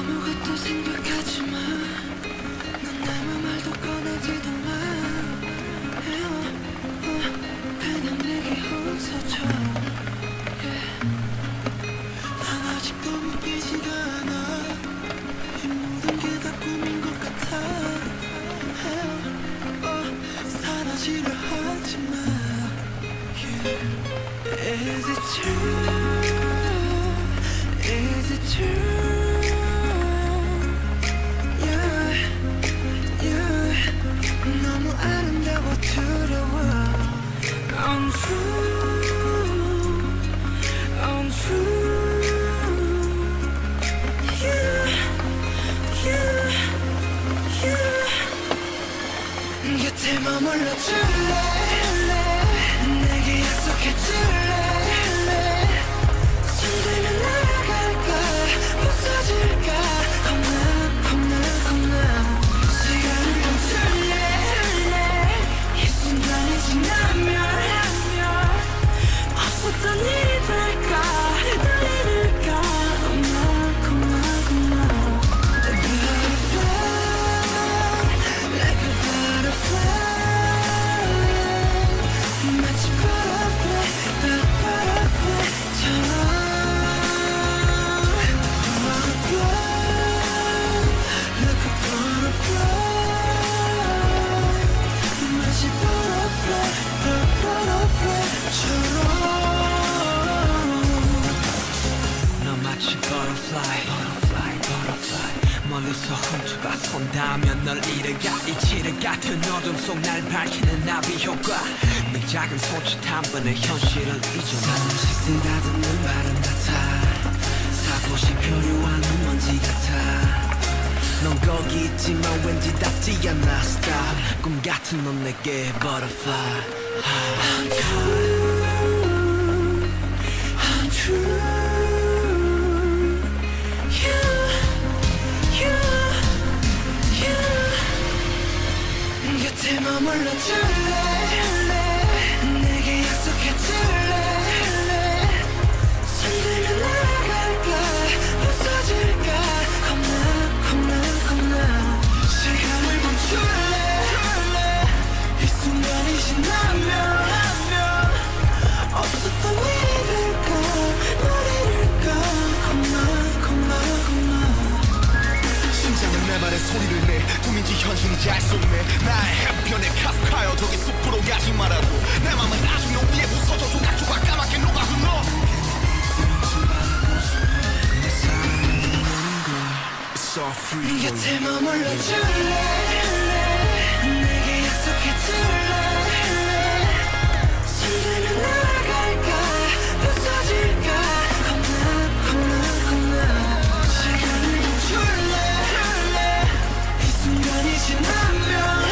아무것도 생각하지 마. 넌 아무 말도 꺼내지도 마. 그냥 내게 웃어줘. 난 아직 너무 웃기지가 않아. 이 모든 게 다 꿈인 것 같아. 사라지려 하지 마. Is it true? Is it true? Yeah, yeah. 너무 아름다워 두려워. Untrue, untrue. Yeah, yeah, yeah. 곁에 머물러 줄래? 내게 약속해 줄래? 손들면 날아갈까? 부서질까? 겁나 시간을 멈출래? 이 순간이 지나면 없었던 일이 될까? 날 잃을까? 겁나 Butterfly, like a butterfly. 마치 butterfly, butterfly처럼. 너 마치 butterfly, butterfly, butterfly. 멀리서 훔쳐봐 손닿으면 널 잃어가. 이치를 같은 어둠 속 날 밝히는 나비 효과. 네 작은 손짓 한 번에 현실을 잊어. 나는 시스라듣는 바람 같아. 사고시 표류하는 먼지 같아. 넌 거기 있지만 왠지 닿지 않아. Stop. 꿈 같은 넌 내게 butterfly. Untrue. 곁에 머물러 줄래? 내게 약속해 줄래? 손들면 날아갈까? 부서질까? 겁나 시간을 멈출래? 이 순간이 지나면 없었던 일이 될까? 널 잃을까? 겁나 심장은 내 말에 소리를 내. 꿈인지 현실인지 알 수 없네. 나의 해변에 카프카여 저기 숲으로 가지 말아도. 내 맘은 아직 너 위에 부서져. 조각조각 까맣게 녹아 흘러. 내 사랑은 걸. It's all free. 곁에 머물러 줄래? 내게 약속해 줄래? 손들면 날아갈까? 부서질까? 겁나 시간을 멈출래? 이 순간이 지나면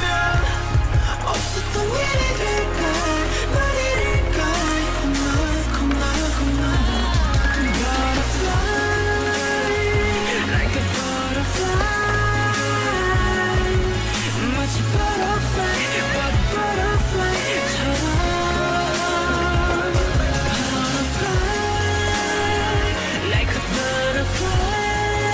없었던 일이 될까? 날 잃을까? 겁나 Butterfly, like a butterfly. 마치 butterfly, but butterfly처럼. Butterfly, like a butterfly.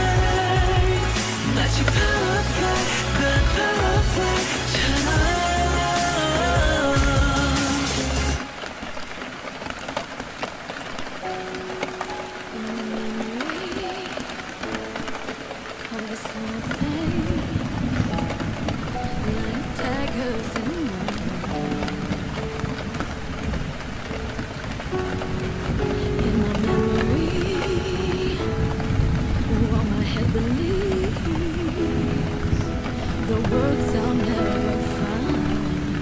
마치 butterfly, but butterfly처럼. Of a small thing, like daggers in my in my memory. While my head believes the words I'll never find,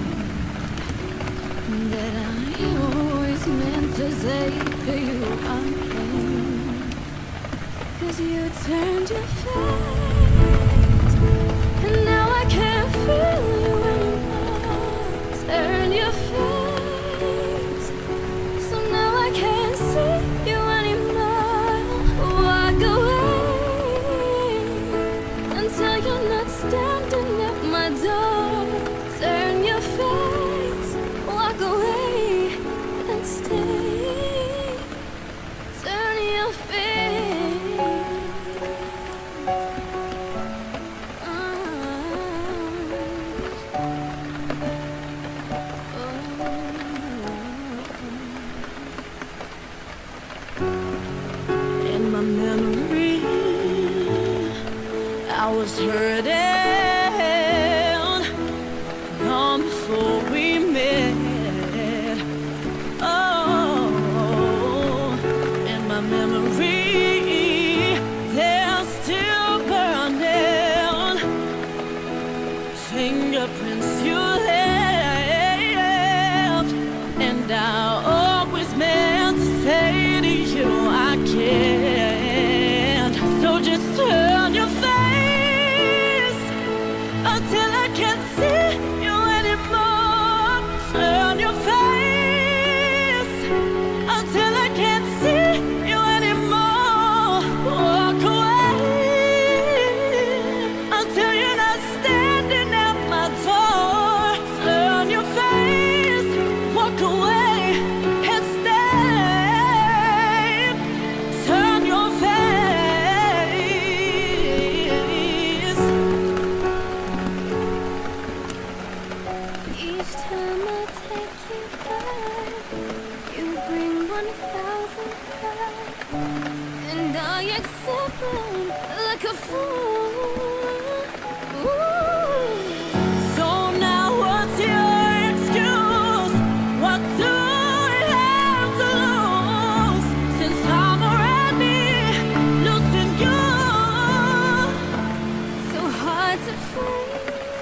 that I always meant to say to you I am. 'Cause you turned your face, and now I can't feel you anymore. Turn your face, so now I can't see you anymore. Walk away until you're not standing at my door. Turn your face, walk away and stay. Turn your face. was hurting long before we met. Oh, and my memory, they're still burning. Fingerprints you left, and I always meant to say to you I can't. So just turn your face until I can't see you anymore. Turn your face until I can't see you anymore. Walk away until you're not standing at my door. Turn your face, walk away and stay. Turn your face. Each time I take you back, you bring 1,000 back, and I accept them like a fool. Ooh. So now what's your excuse? What do I have to lose? Since I'm already losing you. So hard to find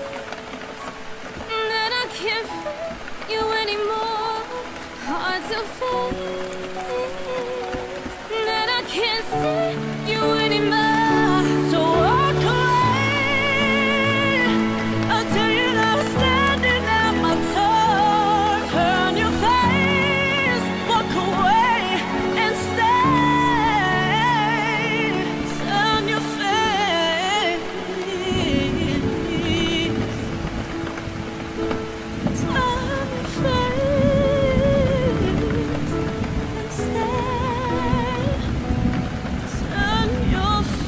that I can't find you anymore. Hard to find that I can't see you anymore. So walk away until you're not standing at my door. Turn your face, walk away and stay. Turn your face. Turn your face and stay. Turn your face.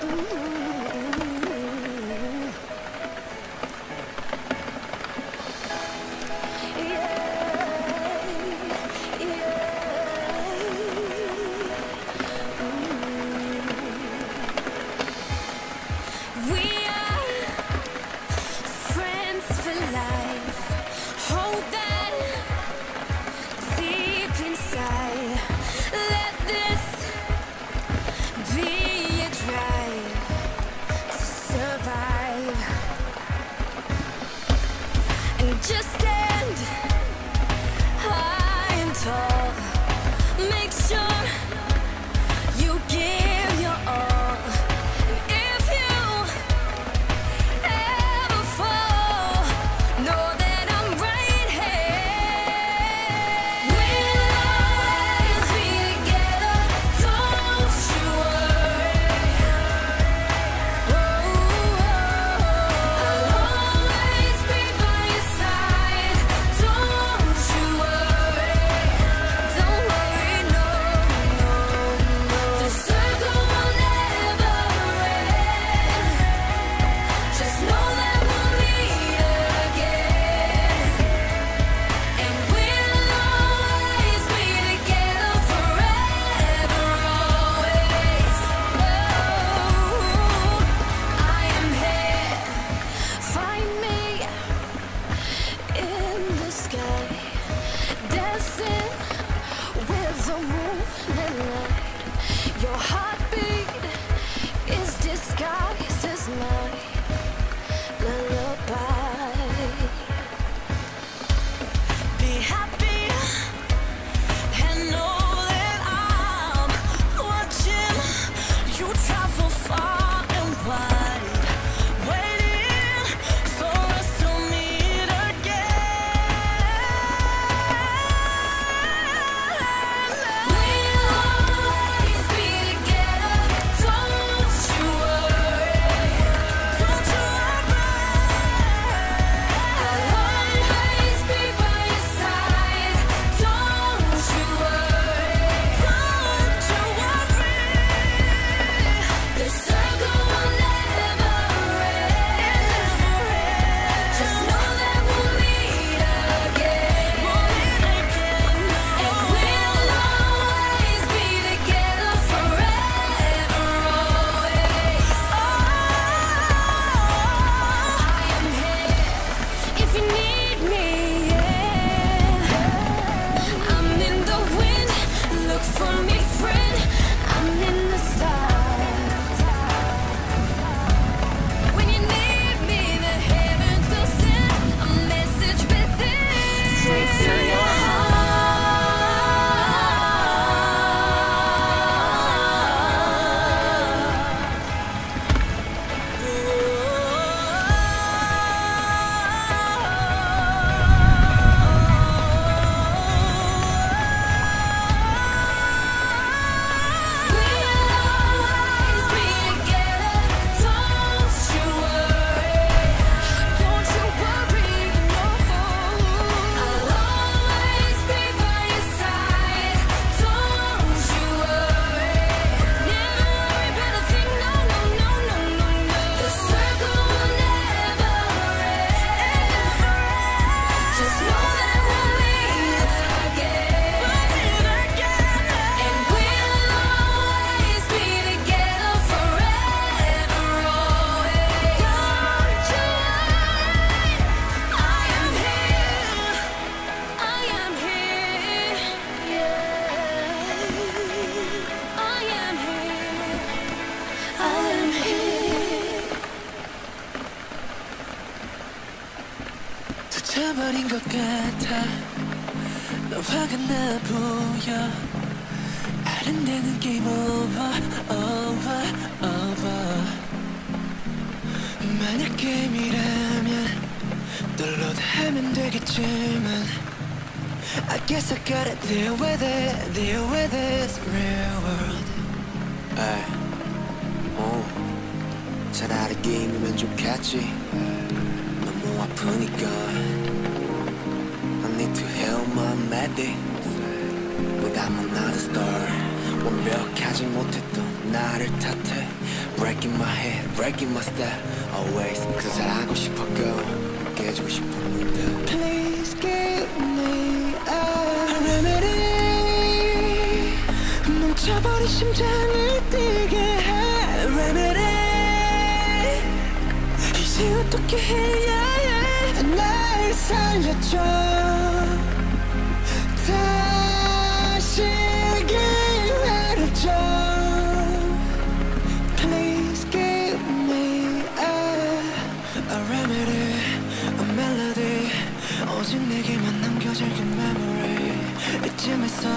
Just stand high and tall. Make sure you give your all. And if you ever fall, know that I'm right here. We'll always be together, don't you worry. I'll always be by your side, don't you worry. Don't worry, no, no, no. The circle will never end. Just know that we'll meet again. And we'll always be together forever, always. Oh, I am here. Find me in the sky, dancing with the moon and light. Your heartbeat is disguised as my lullaby. Be happy and know that I'm watching you travel far and wide, waiting for us to meet again. We'll always be together, don't you worry. Don't you worry. I'll always be by your side, don't you worry. Don't you worry. The circle will never end. Just know that we'll meet again. And we'll always be together forever, always. I am here if you need me, yeah. I'm in the wind, look for me, friend. I'm in the stars. When you need me, the heavens will send a message within, straight to your heart. We'll always be together, don't you worry. Don't you worry, no. I'll always be by your side, don't you worry. Never worry about a thing, no, no, no, no, no, no. The circle will never end. Just know that we'll meet again. And we'll always be together forever, always. Don't you worry. I am here. I am here. Yeah. I am here. I am here. 지쳐버린 것 같아. 너 화가 나 보여. 아른대는 게임 over, over, over. 만약 게임이라면 널로도 하면 되겠지만 I guess I gotta deal with this real world. 에이, 차라리 게임이면 좋겠지. 너무 아프니까 I need to heal my medic. But I'm another star. 완벽하지 못했던 나를 탓해. breaking my head, breaking my step always. 그저 잘하고 싶었고 깨지고 싶었는데 Please give me a remedy. 멈춰버린 심장을 뛰게 해 remedy. 이제 어떻게 해야 해 날 살려줘. 다시 기회를 줘. Please give me a remedy, a melody. 오직 내게만 남겨질 그 memory. 이쯤에서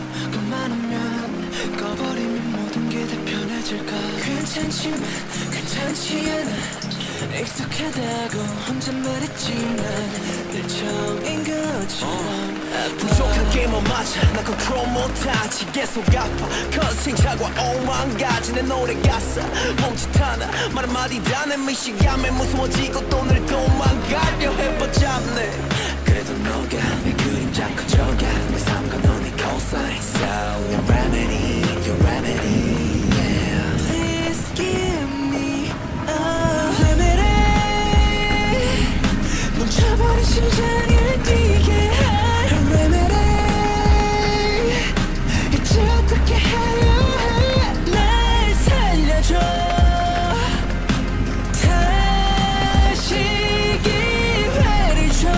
그만하면 꺼버리면 모든 게 다 편해질까. 괜찮지만 괜찮지 않아. 익숙하다고 혼자 말했지만 늘 처음인 것처럼 부족한 게 뭐 맞아. 나 컨트롤 못하지. 계속 아파. Cause 생각과 오만가지 내 노래 가사 멈칫 하나 말 한마디 다 내 미시감에 무서워지고 또 늘 도망가려 해봤자네. 그래도 너가 내 그림자 커져가. 내 삶과 너네 cosign. So your remedy, your remedy. Please give me a remedy. 멈춰버린 심장을 뛰게 해 remedy. 이제 어떻게 해야 해 날 살려줘. 다시 기회를 줘.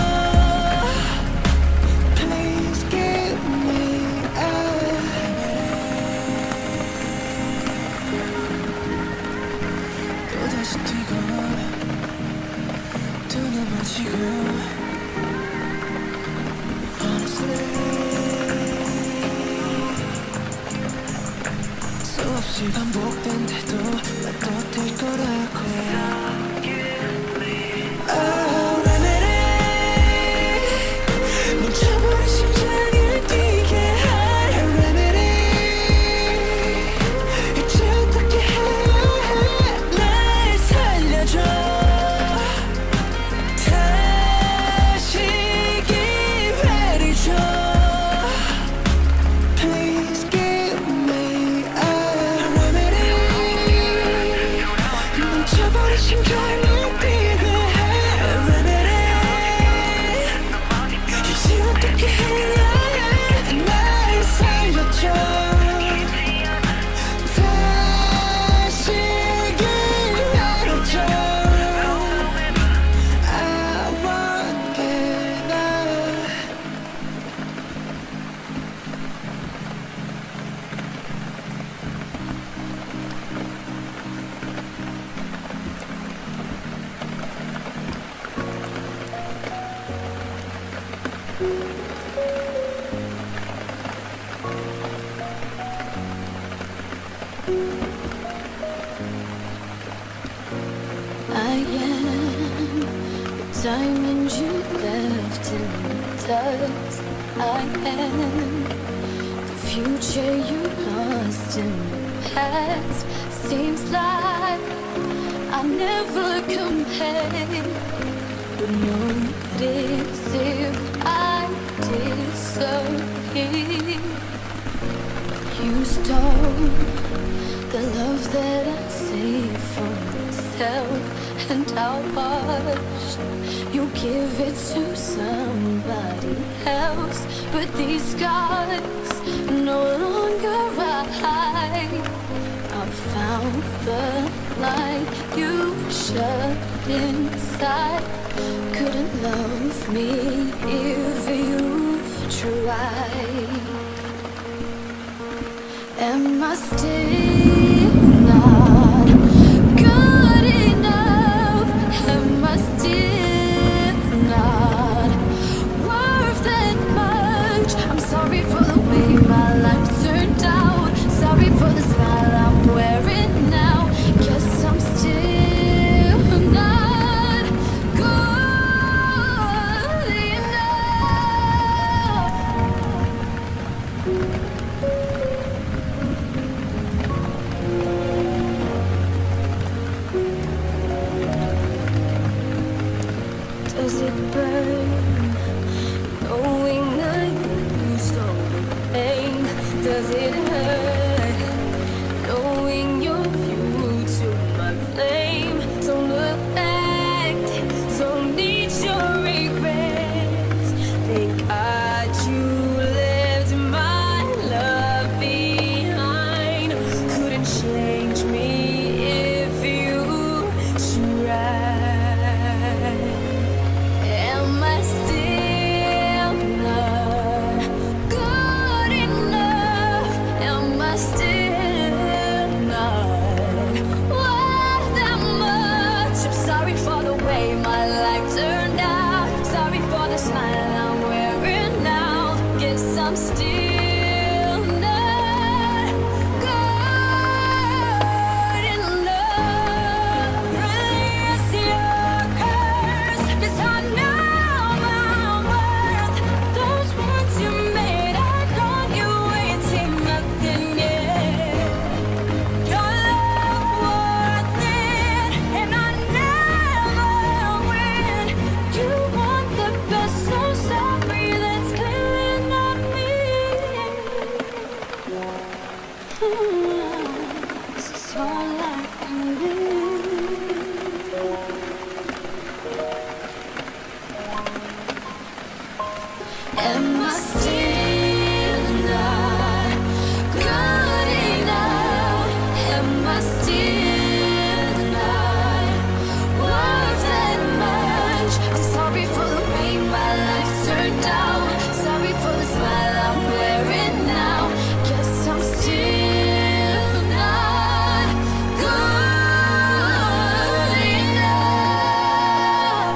Please give me a 또다시 뛰고 두 눈 마주치고 Honestly 수없이 반복된데도 난 또 될 거라고. Oh, remedy. 멈춰버린 심장을 뛰게 해 remedy. 이제 어떻게 해야 해 날 살려줘. 다시 기회를 줘. Please give me a remedy. 멈춰버린 심장을 뛰게 해 remedy. 이제 어떻게 해야 해 날 살려줘. 다시 기회를 줘. I want it now. I am the diamond you left in the dust. I am the future you lost in the past. Seems like I never compare, but notice if I disappear. You stole the love that I saved for myself, and I'll watch you give it to somebody else. But these scars no longer hide. I found the light you shut inside. Couldn't love me if you tried. Am I still not good enough? Am I still not worth that much? I'm sorry for the way my life turned out. Sorry for the smile I'm wearing now. Guess I'm still not good enough. Am I still not good enough? Am I still not worth that much? I'm sorry for the way my life turned out. Sorry for the smile I'm wearing now. Guess I'm still not good enough.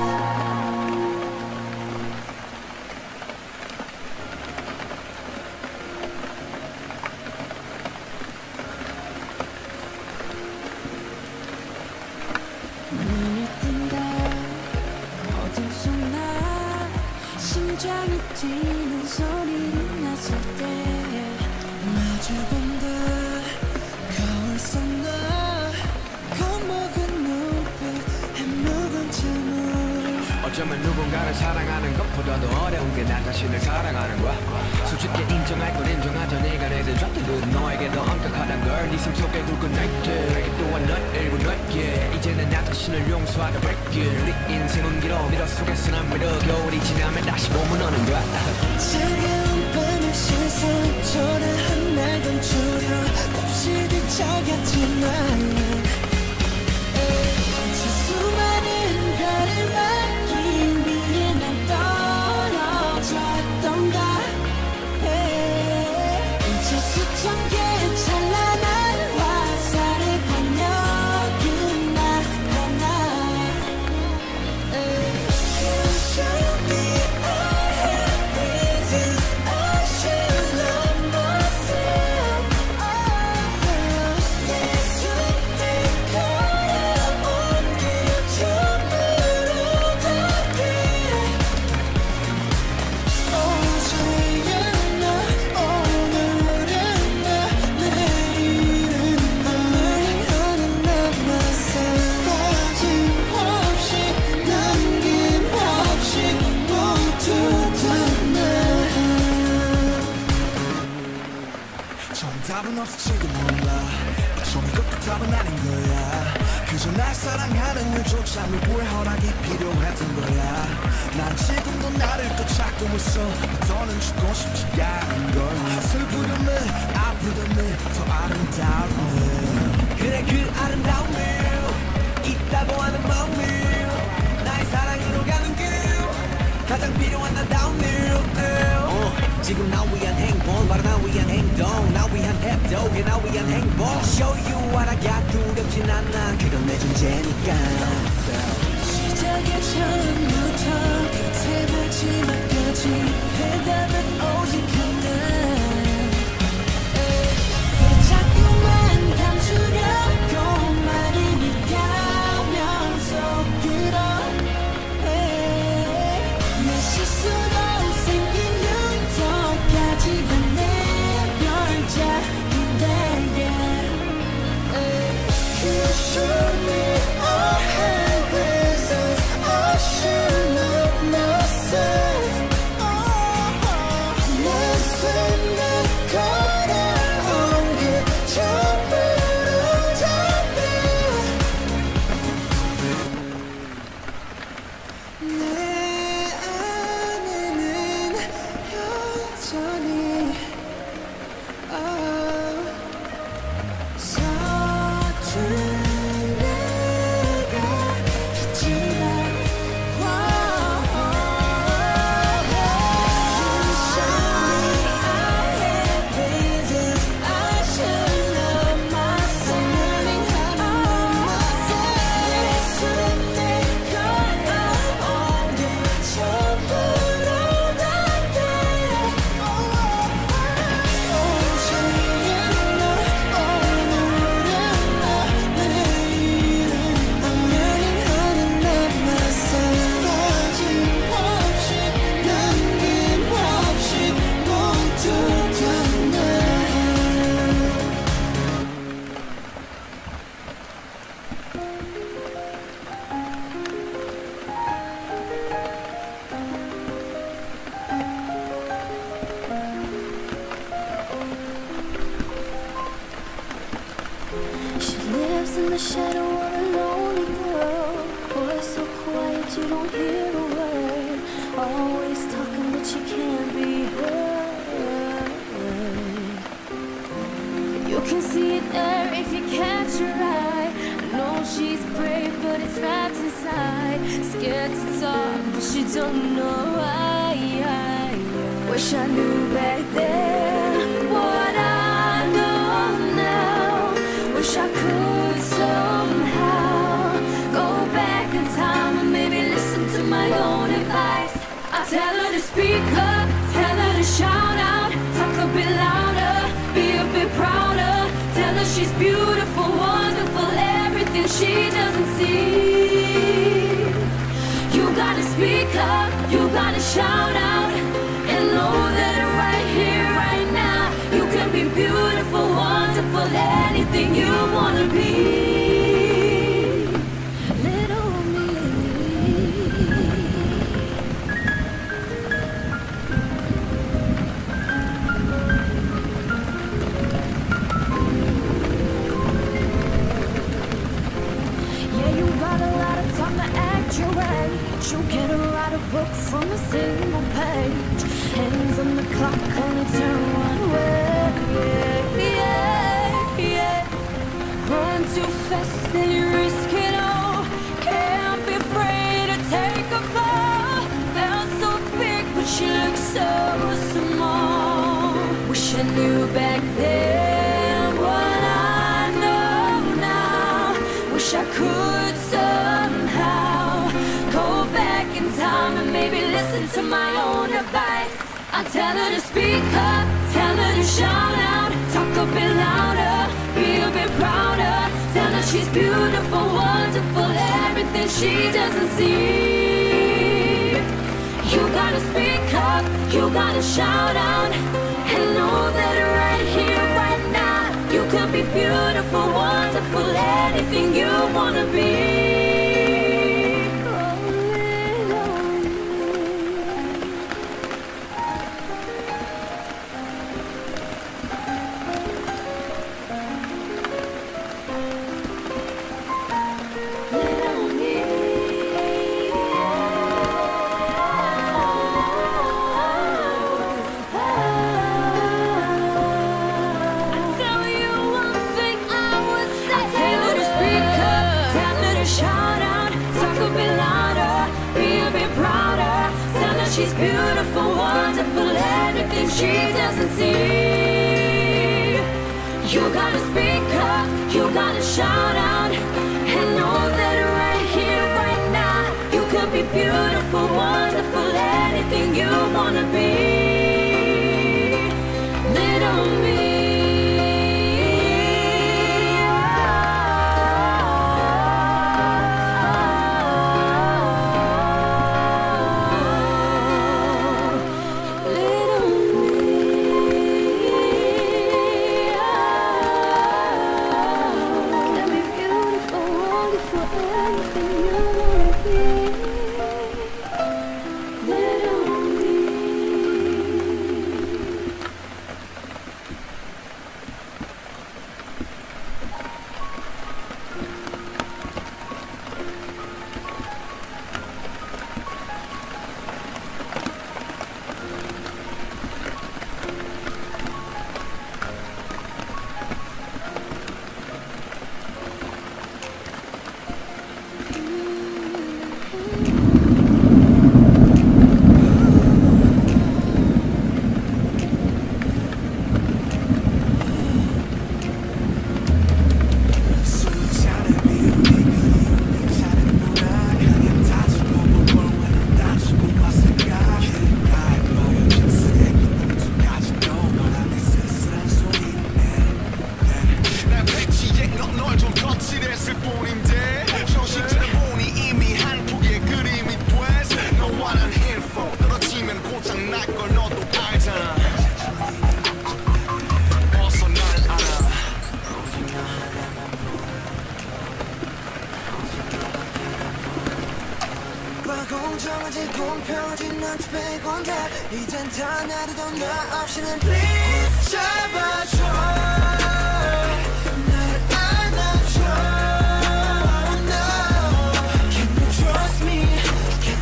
눈을 뜬다 어둠 속 나 심장이 뛰는 소리를 났을 때 마주본다 거울 속 나 겁먹은 눈빛 해묵은 침울 어쩌면 누군가를 사랑하는 것보다도 어려운 게 나 자신을 사랑하는 거야. 솔직히 인정할 건 인정하자. 내가 내들 잣들은 너에게 더 엄격하단 걸. 네 삶 속에 굵은 날들 또한 널 일부 넓게 이제는 나 자신을 용서하자. break it. 우리 인생은 길어 미러 속에서 난 미러 겨울이 지나면 다시 봄은 오는 거야. 차가운 밤의 시선 초라한 날 감추려 몹시 뒤척였지만 수많은 별을 막기 위해 난 떨어졌던가 이제 수천 개의 찬란한 화살의 권력은 나 하나 You show me I have reasons I should love myself 내 손을 걸어온 길 전부로 닿게 어제의 나 오늘의 나 내일은 나는 나 myself 빠짐없이 남김없이 모두 다나 정답은 없을지도 몰라 좀 이것도 답은 아닌 거야 그저 날 사랑하는 일조차 누구의 허락이 필요했던 거야 난 지금도 나를 또 찾고 있어 더는 죽고 싶지 않은 걸 슬프려면 아프려면 더 아름다움을 그래 그 아름다움을 있다고 하는 마음을 나의 사랑으로 가는 길 가장 필요한 나다운 일 지금 나 위한 행복 바로 나 위한 행동 나 위한 탭도 나 위한 행복 Show you what I got 두렵진 않아 그건 내 존재니까 시작의 처음부터 끝의 마지막까지 해답은 오직 하나 왜 자꾸만 감추려고 말을 가면서 끌어 내 실수로 생긴 눈동까지가 내 별자리인데 You show me I have reasons I should love myself 내 삶을 don't hear a word. Always talking but you can't be heard. You can see it there if you catch her eye. I know she's brave but it's trapped inside. Scared to talk but she don't know why. Wish I knew back then what I know now. Wish I could somehow go back in time and maybe listen to my own advice. I tell her to speak up, tell her to shout out, talk a bit louder, be a bit prouder. Tell her she's beautiful, wonderful, everything she doesn't see. You gotta speak up, you gotta shout out, and know that right here, right now, you can be beautiful, wonderful, anything you wanna be. You can't write a book from a single page. Hands on the clock, only turn one way. Yeah, yeah. Run too fast and you risk it all. Can't be afraid to take a fall. Felt so big, but she looks so small. Wish I knew back then what I know now. Wish I could somehow go back in time and maybe listen to my own advice. I tell her to speak up, tell her to shout out, talk a bit louder, be a bit prouder. Tell her she's beautiful, wonderful, everything she doesn't see. You gotta speak up, you gotta shout out, and know that right here, right now, you can be beautiful, wonderful, anything you wanna be. She's beautiful, wonderful, everything she doesn't see. You gotta speak up, you gotta shout out, and know that right here, right now, you can be beautiful, wonderful, anything you wanna be. Little me. 공정하지 공평하지 난 빼곤 다 이젠 다 나르던 나 없이는 please 잡아줘 나를 안아줘 no. Can you trust me?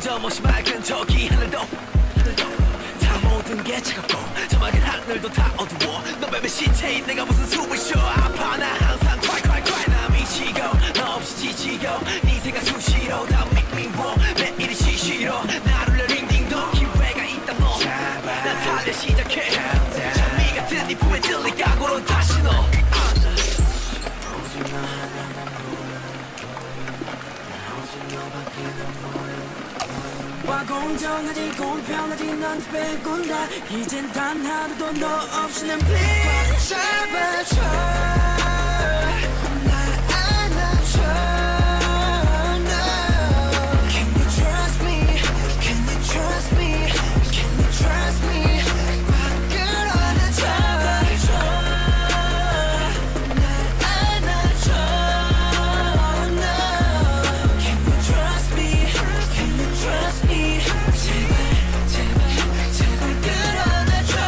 멈춰 맑은 저기 하늘도 다 모든 게 차갑고 저 맑은 하늘도 다 어두워 너 뱀의 시체인 내가 무슨 숨을 쉬어 아파 나 항상 콸콸콸 나 미치고 너 없이 지치고 네 생각 수시로 다 미워 매일이 시시로 나를 링딩도 기회가 있다 너난 달려 시작해 장미 같은 네 품에 들릴 각오로 다시 너 와 공정하지 공평하지 넌 빼곤다 이젠 단 하루도 너 없이는 please 잡아줘 날 안아줘 no. Can you trust me? Can you trust me? Can you trust me? 꽉 끌어안아 잡아줘 날 안아줘 no. Can you trust me? Can you trust me? 제발 끌어안아줘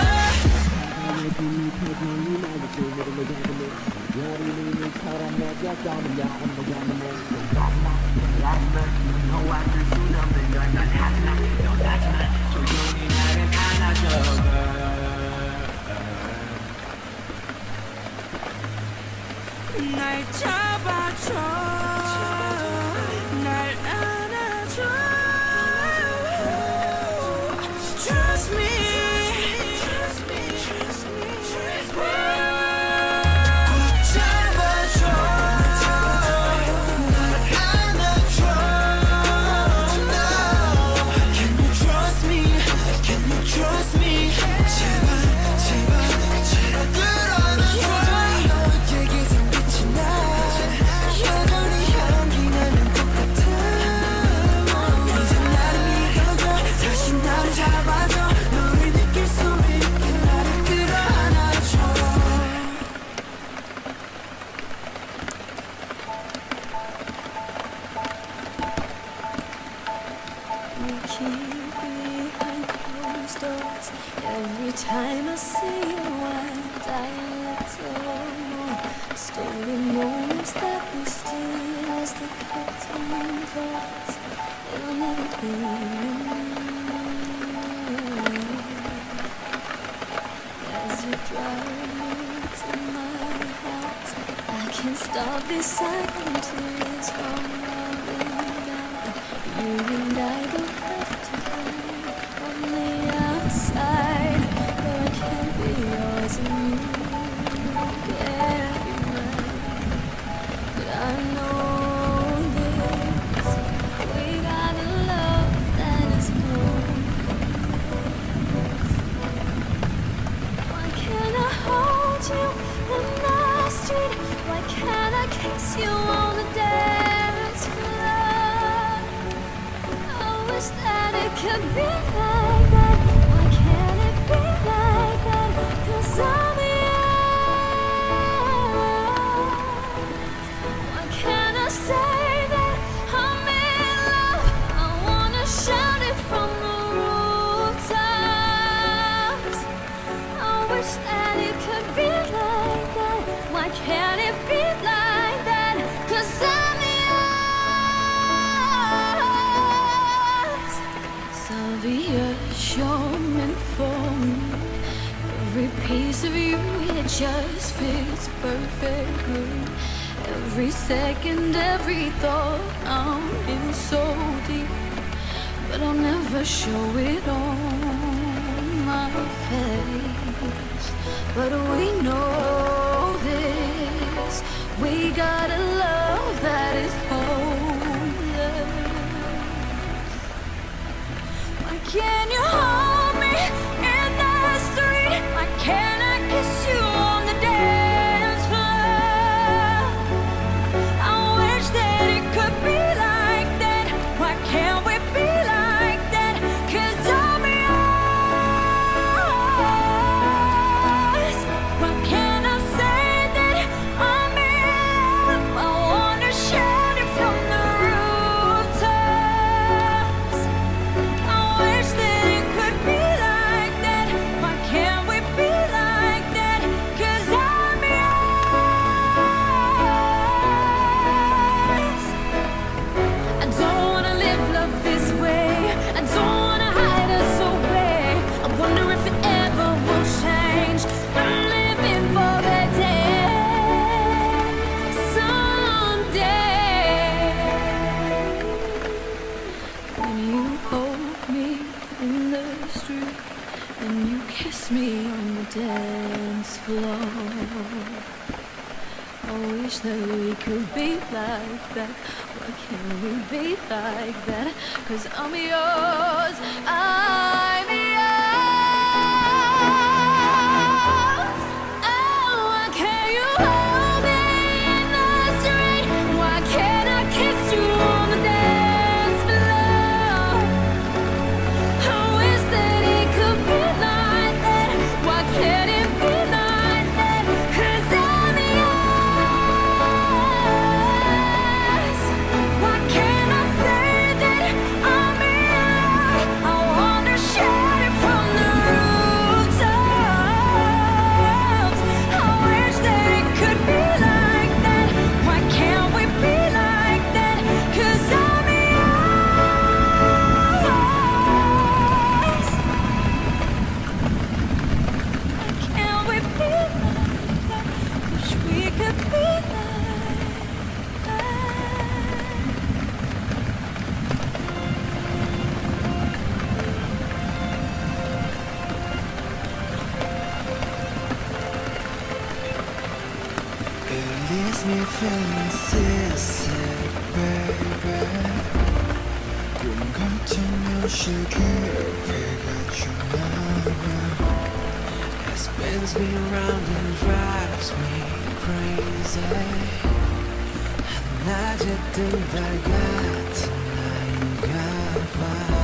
날 잡아줘 날 안아줘 Trust me 꼭 잡아줘 날 안아줘 no. Can you trust me? Can you trust me? 제발 끌어안아줘 너에게 생기지 나 여전히 향기 나는 것 같아 이제 나를 믿어줘 다시 나를 잡아줘 너를 느낄 수 있게 나를 끌어안아줘 We keep behind closed doors. Every time I see you, I die a little more. Stolen moments that we steal as the curtain falls. It'll never be enough. As you drive me to my house, I can't stop these silent tears from rolling down. You and I don't have to be on the outside, but I can't be yours and you can't be mine. But I know this, we got a love that is hopeless. Why can't I hold you in the street? Why can't I kiss you on the dance floor? I wish that it could be like that. Why can't it be like that? 'Cause I'm yours. Why can't I say that I'm in love? I wanna shout it from the rooftops. I wish that it could be like that. Why can't it be like that? 'Cause I'm yours. Obvious you're meant for me. Every piece of you, it just fits perfectly. Every second, every thought, I'm in so deep. But I'll never show it on my face. But we know this, we got a love that is hopeless. Why can't you hold me in the street? Why can't I kiss you on the dance floor? I wish that it could be like that. Why can't we be like that? 'Cause I'm yours. Why can't I say that I'm in? I wanna shout it from the rooftops. I wish that it could be like that. Why can't we be like you hold me in the street and you kiss me on the dance floor. I wish that we could be like that. Why can't we be like that? 'Cause I'm yours, I'm yours. Oh, why can't you hold me in the street? Why can't I kiss you on the dance floor? I wish that it could be like that. Why can't it be like that? 'Cause I'm yours. Why can't I say that I'm yours? I wanna shout it from the rooftops. I wish that it could be like that. Why can't we be like that? 'Cause I'm yours. Why can't we be like that? Wish we could be like that. It leaves me feeling seasick, baby. 꿈 같은 현실 깊이가 주나봐. It spins me around and drives me crazy. 낮에 뜬 달 같은 나인가 봐.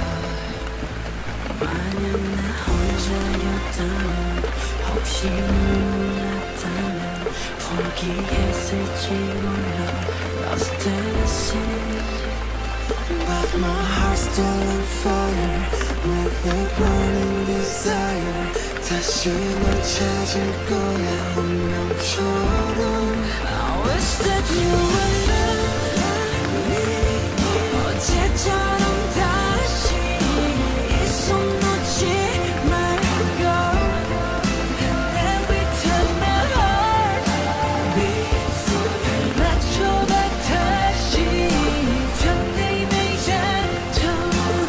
만약 나 혼자였다면 혹시 몰랐다면 포기했을지 몰라. Lost in the sea, but my heart's still on fire with a burning desire. 다시 널 찾을 거야 운명처럼. I wish that you would love me. 어제처럼 다시 이 손 놓지 말고. Every time my heart beats, 맞춰봐 다시 설레임을 않도록.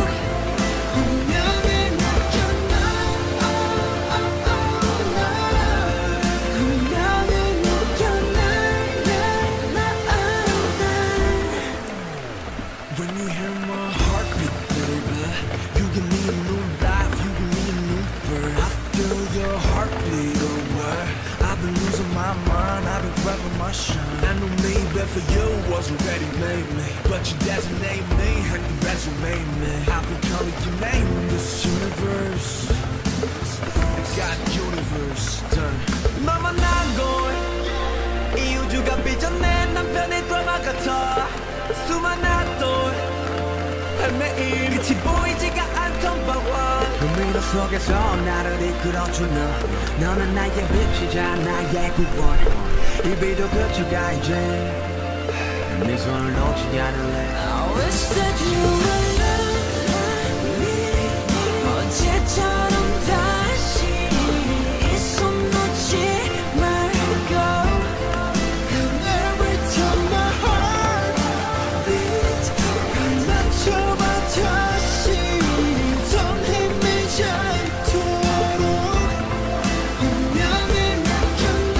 운명을 맡겨놔. 운명을 맡겨놔. When you hear my heartbeat, baby, you give me a new life, you give me a new birth. I feel your heartbeat away. I've been losing my mind, I've been grabbing my shine. I knew maybe for you wasn't ready, made me, but you designate me and you resume me. I've been calling your name in this universe. I got universe done. 너만 난 걸 이 우주가 빚어낸 남편의 드라마 같아. 수많은 또 매일 끝이 보이지가 않던 밤과 미로 속에서 나를 이끌어준 너는 나의 빛이자 나의 구원. 이 비도 그쳐가 이제 네 손을 놓지 않을래. I wish that you would love me. 어제처럼 다시 이 손 놓지 말고. Every time my heart beats, 맞춰봐 다시 더 힘들지 않도록. 운명을 맡겨놔.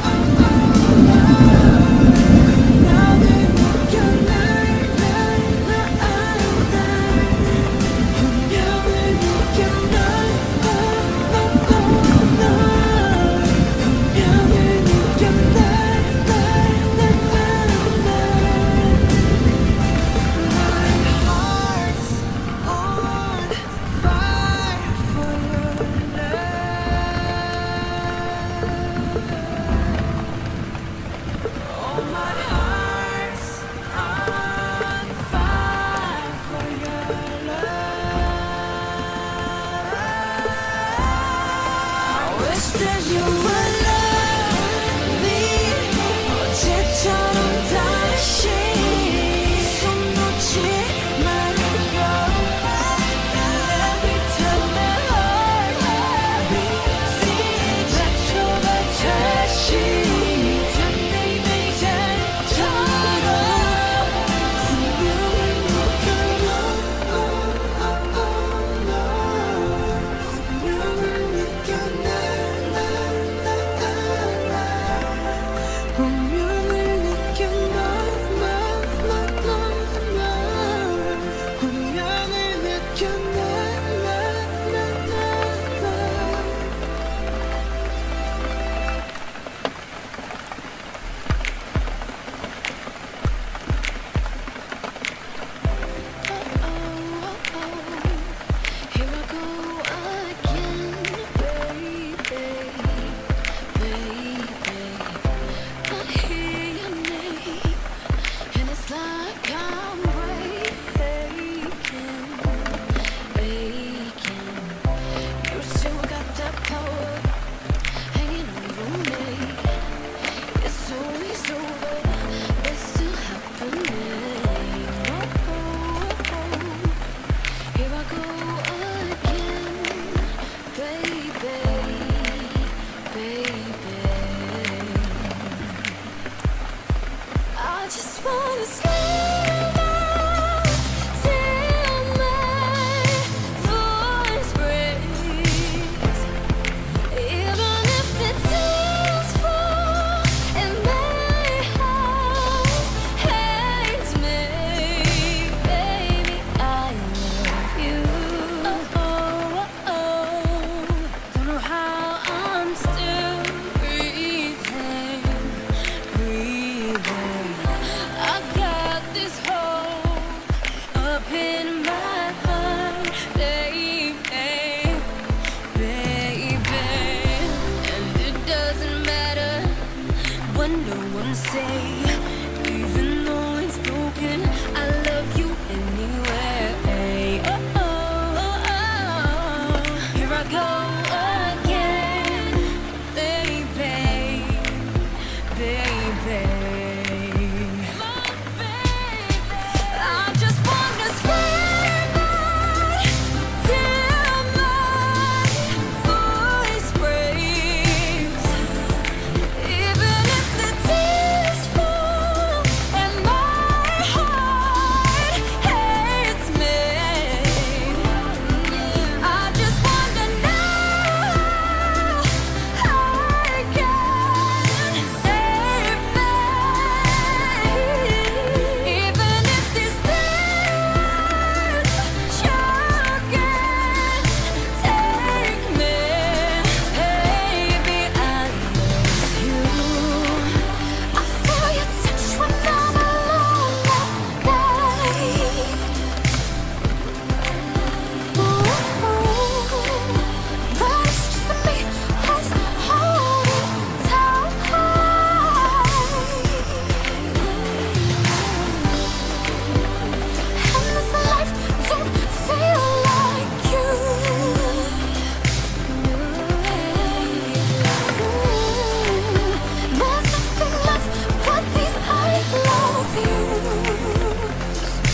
운명을 맡겨놔. and say, even though it's broken, I love you anyway. Oh, oh, oh, oh. Here I go again, baby, baby. I just wanna spend the night till my voice breaks. Even if the tears fall and my heart hates me, I just wanna know I can save me. Even if this tears choke and take me, baby, I love you. I feel your touch when I'm alone at night. But it's just me who's holding tight. And this life don't feel like you. There's nothing left but these I love yous.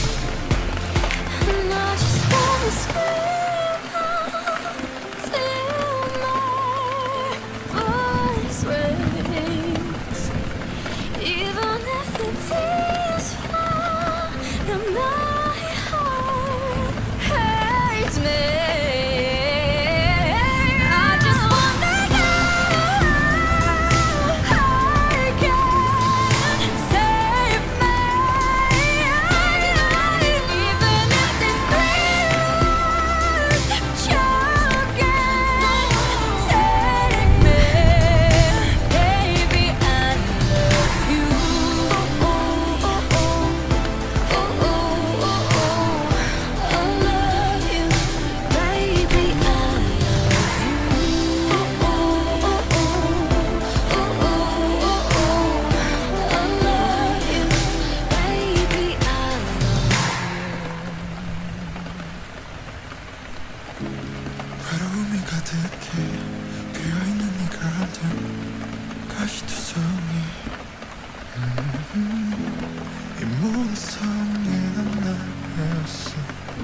And I just wanna scream till my voice breaks. Even if the tears fall and my heart hates me, I just wanna know I can save me. Even if this tears choke and take me, baby, I love you. Oh, oh, oh, oh, oh, oh, oh, I love you, baby, I love you. Oh, oh, oh, oh, oh, oh, I love you, baby, I 외로움이 가득해 비어있는 이 가든 가시투성이 이 모든 성에는 날 배웠어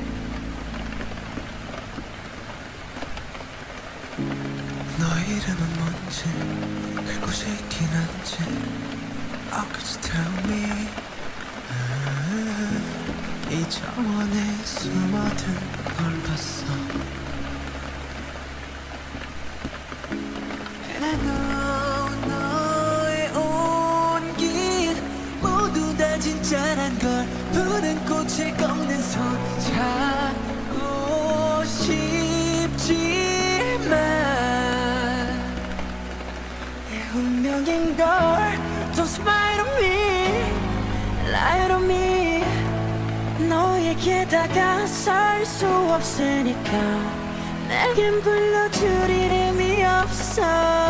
너의 이름은 뭔지 그곳에 있긴 한지 Oh could you tell me 이 정원에 숨어든 널 봤어 And I know 너의 온길 모두 다 진짜란 걸 푸른 꽃을 꺾는 손 잡고 싶지만 내 운명인 걸 Don't smile on me, lie on me 너에게 다가설 수 없으니까 내겐 불러줄 이름이 없어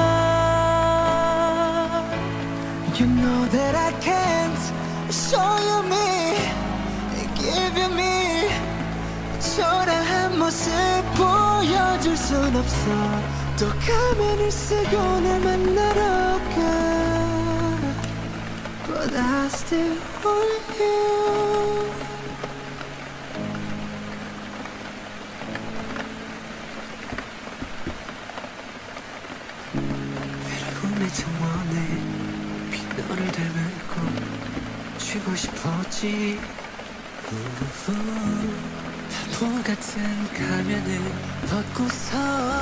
You know that I can't show you me Give you me 초라한 모습 보여줄 순 없어 또 가면을 쓰고 날 만나러 가 But I still want you 외로움의 정원에 너를 닮고 쉬고 싶었지 바보 같은 가면을 벗고서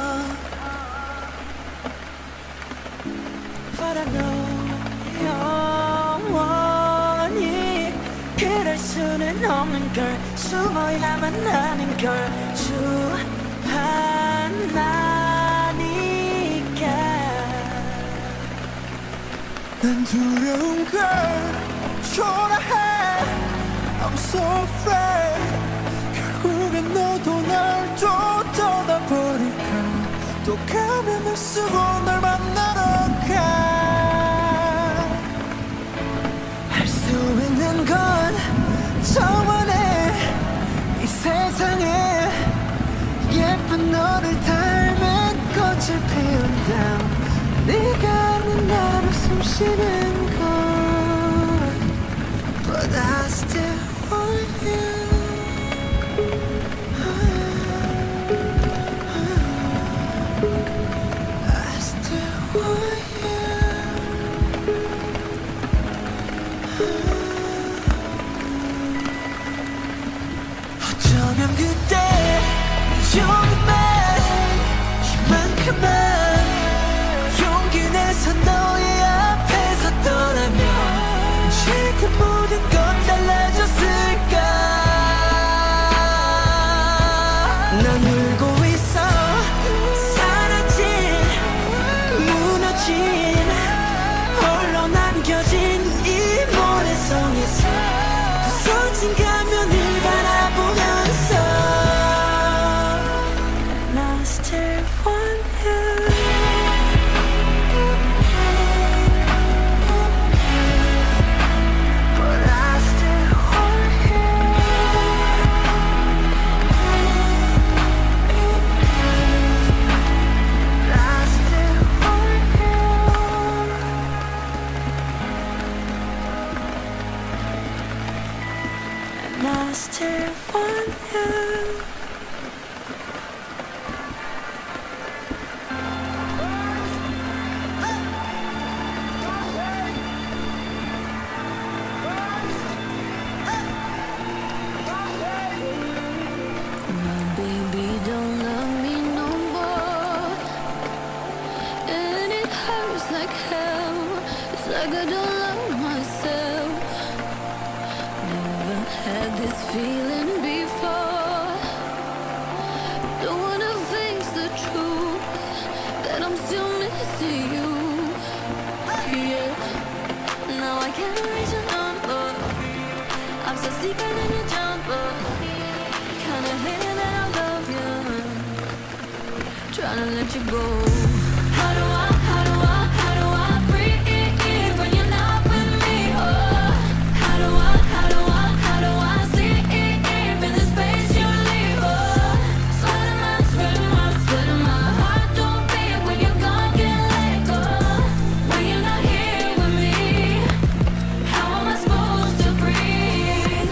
But I know 영원히 그럴 수는 없는 걸 숨어야만 하는 걸 주하나니까 난 두려운 걸 초라해 I'm so afraid 결국엔 너도 날 또 떠나버릴까 또 가면을 쓰고 널 만나러 가 더 원해 이 세상에 예쁜 너를 닮은 꽃을 피운다 네가 아는 나로 숨쉬는 걸 But I still want you I still want you 어쩌면 그때 용기만 이만큼만 용기 내서 너의 앞에서 떠나면 지금 모든 건 달라졌을까 난 울고 있어 사라진 무너진 홀로 남겨진 이 모래성에서 부서진 가면을 바라보면서 And I still want you But I still want you I still want you And I still want you My baby don't love me no more And it hurts like hell It's like I don't love myself Never had this feeling before Don't wanna face the truth That I'm still missing you Yeah Now I can't reach a number I'm so deeper than a jumper Kinda hate that I love you Tryna let you go How do I breathe when you're not with me? Oh, how do I sleep in the space you leave? Oh, sweating my heart don't beat when you're gone, can't let go. When you're not here with me, how am I supposed to breathe?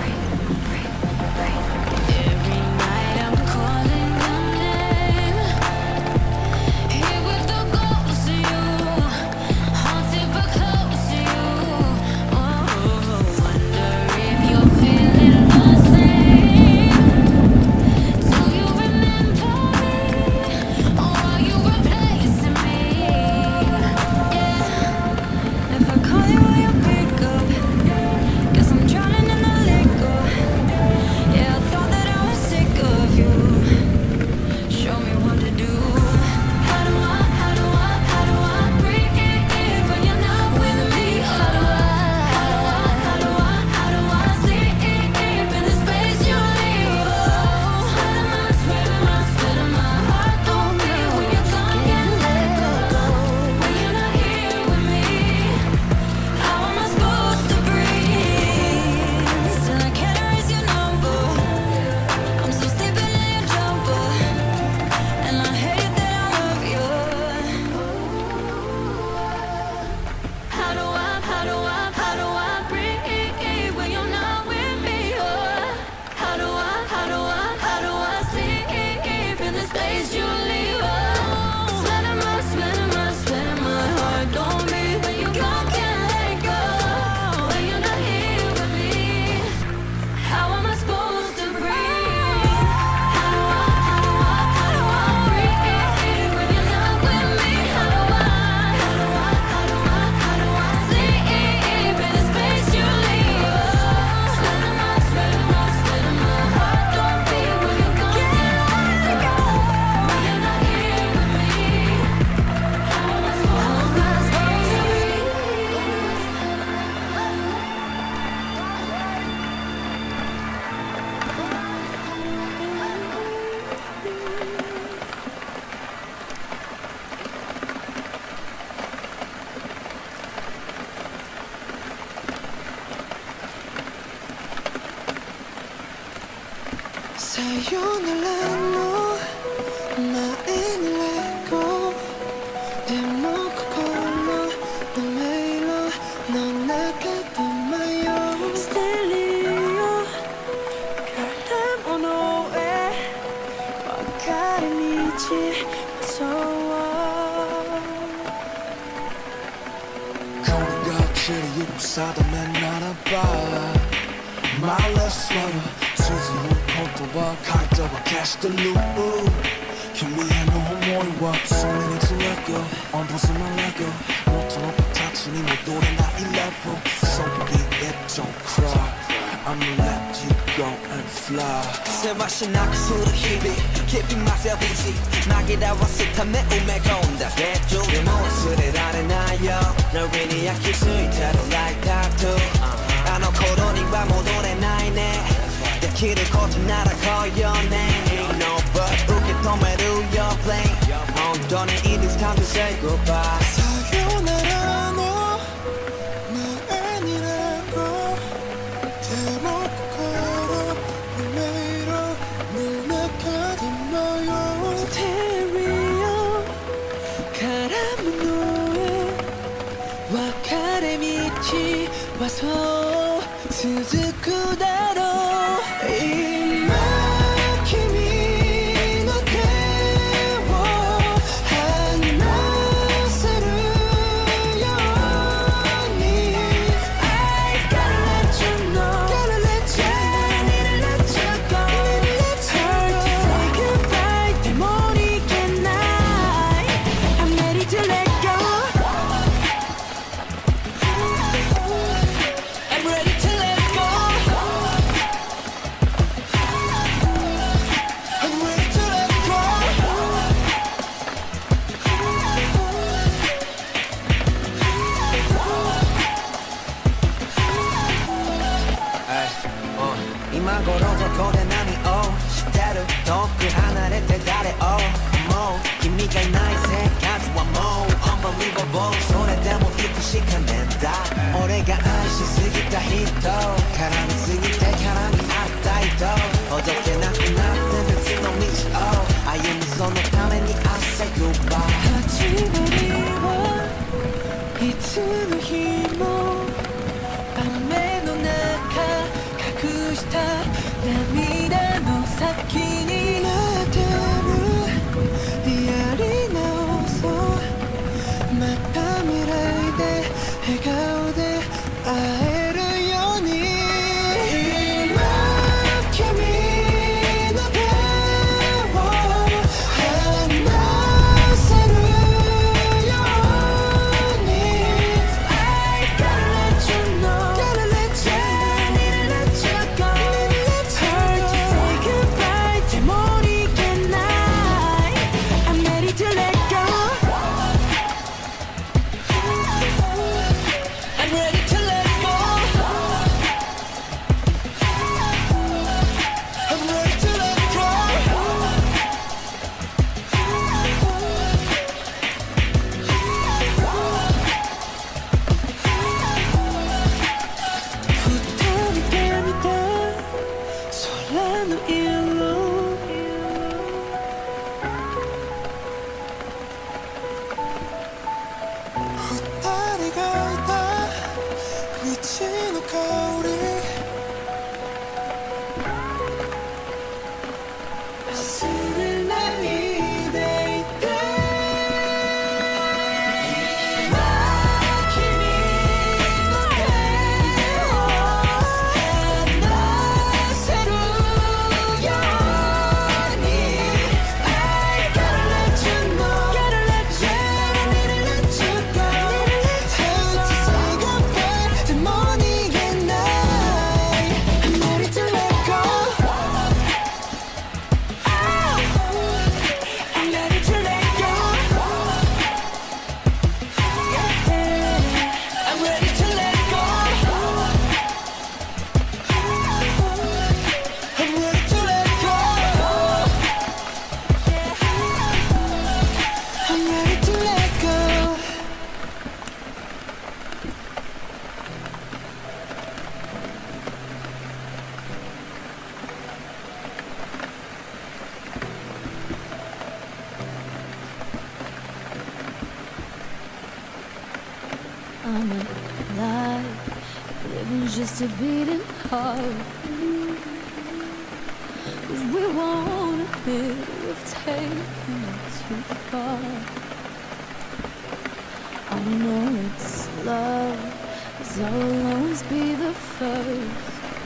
Every night I'm calling your name. Here with the さよならの前にレゴでも心の迷路の中で迷うステレオからものへ分かれ道 거리가 유사도면 알아봐 말레스 와라 수지는 호도와 갈대와 캐시드 루프 희미한 호모이와 소리는 들려고 언부스만 라고 모토 높아 타치니 모도래 나 11 So be it don't cry I'ma let you go and fly せわしなくする日々 Keeping myself busy 紛らわせた目埋め込んだベッドでも忘れられないよノリに焼き付いてる like tattoo あの頃には戻れないねできることなら来いよね No but 受け止める your plane 本当に it is time to say goodbye さよならの前にレゴでも心の迷路の中で迷うステレオからものへ分かれ道はそう続くだろう今君の手を離せるように I gotta let you know Gotta let you Need to let you go Hard to say goodbye でも逃げない I'm ready to let go I'm ready to let go I'm ready to let go 今頃どこで何をしてる遠く離れて誰を思う君がいない生活はもう Unbelievable それでも行くしかねえんだ俺が愛しすぎた人絡みすぎて絡み合った人ほどけなくなって別の道を歩むそのために I say goodbye 始まりはいつの日も雨の中隠した涙の先に待ってるやり直そうまた未来で笑顔で会えるように今君の手を離せるように I gotta let you know Gotta let you Need to let you go Hard to say goodbye でも逃げない I'm ready to let go I'm ready to let go I'm ready to let go二人で見た空の色二人がいた道の香り忘れないでいて今君の手を離せるよ I'm alive, living just a beating heart. 'Cause we won't admit we've taken it too far. I know it's love, 'cause I will always be the first.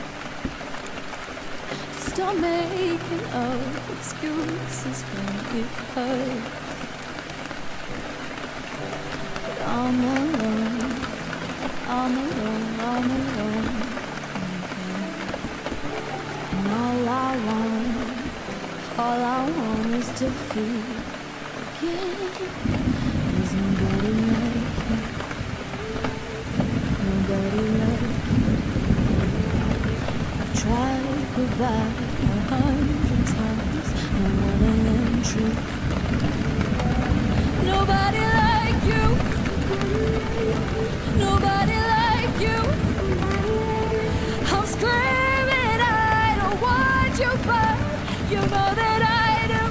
Stop making up excuses when it hurts. But I'm alone, I'm alone, I'm alone. And all I want is to feel again. There's nobody like you, nobody like you. I've tried goodbye 100 times, no one of them true. Nobody like you, nobody like you. I'm screaming, I don't want you, but you know that I do.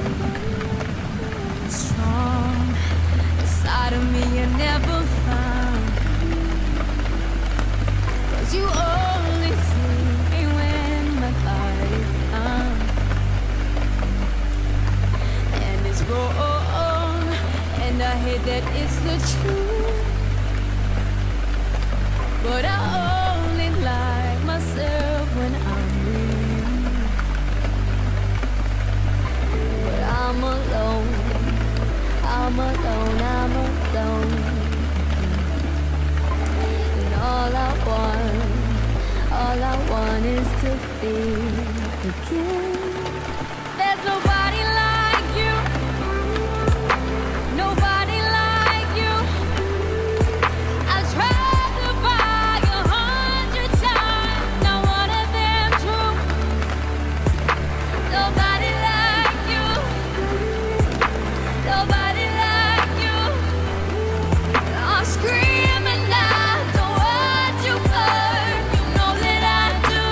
Strong inside of me you never found, 'cause you only see me when my body's down. And it's wrong, and I hate that it's the truth, but I only like myself when I'm with you. But I'm alone, I'm alone, I'm alone. And all I want is to feel again. There's nobody like you, nobody like you. I tried to buy 100 times, not one of them true. Nobody like you, nobody like you. I'm screaming out, don't want you, but you know that I do.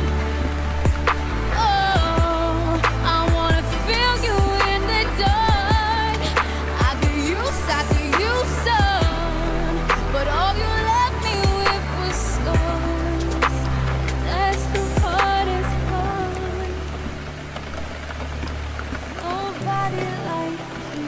Oh, I wanna feel you in the dark. I could use some, but all you left me with was scars. That's the hardest part. Nobody like you,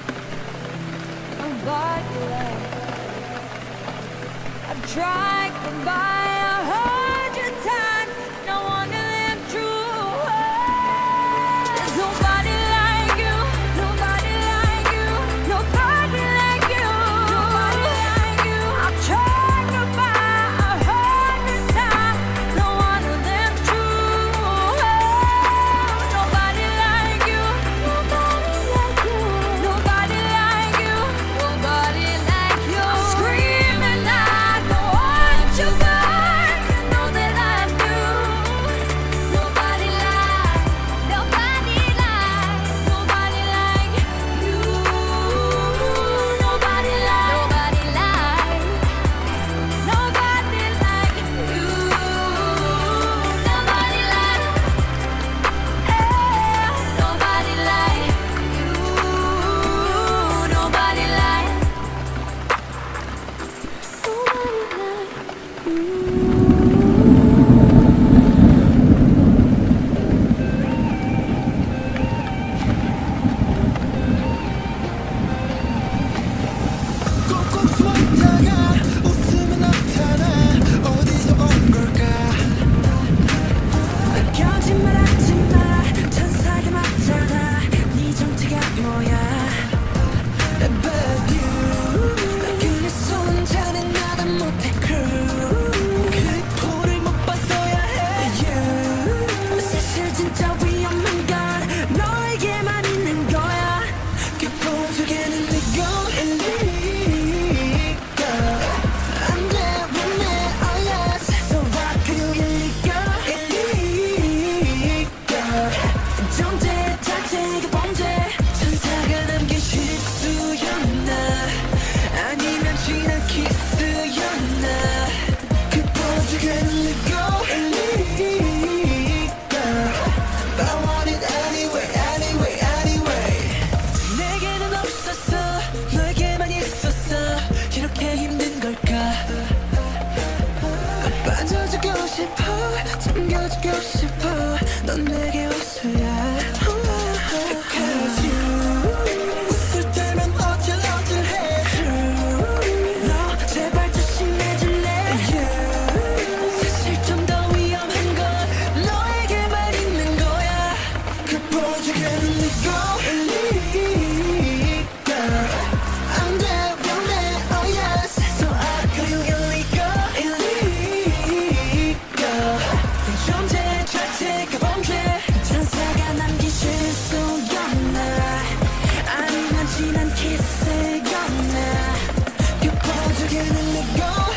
nobody like you. I've tried goodbye 100 times, no one of them true. There's nobody like you, nobody like you, nobody like you, nobody like you. I've tried goodbye 100 times, no one of them true. Nobody like you, nobody like you, nobody like you, nobody like you. I'm screaming, I don't want you, but 실수야. Because you 웃을 때면 어질어질해. 너 제발 조심해줄래. 사실 좀 더 위험한 건 너에게만 있는 거야. 그 보여주기는 네가 일리가 안 돼. Oh yes, so I could 일리가 존재 자체가 범죄. 천사가 남긴 실수였나 아니면 지난 키스였나. 그 보여주기는 네가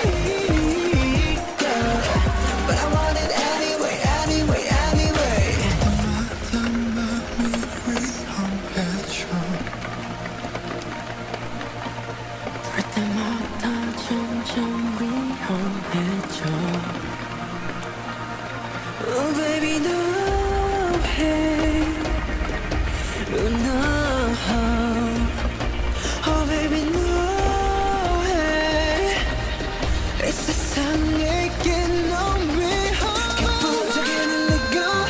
일리가 But I want it anyway, anyway, anyway. 볼 때마다 점점 위험해져. Oh baby no hey no Oh baby no hey 이 세상에게 너무 위험해. 보자기는 네가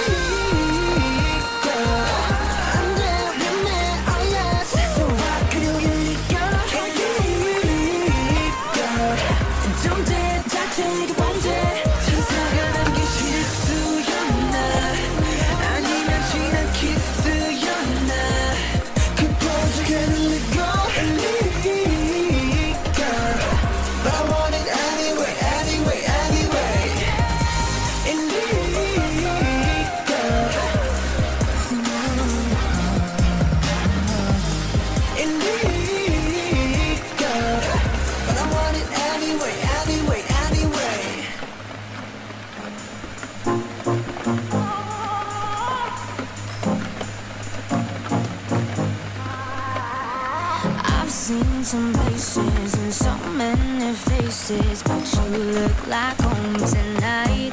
일리가 안 돼. Oh yes, so I could 일리가 존재 자체가 범죄. 천사가 남긴 실수였나 아니면 지난 키스였나. 그 보자기는 네가 일리가 But I want it anyway, anyway, anyway. 일리가 But I want it anyway, anyway, anyway. I've seen some places and so many faces, but you look like home tonight.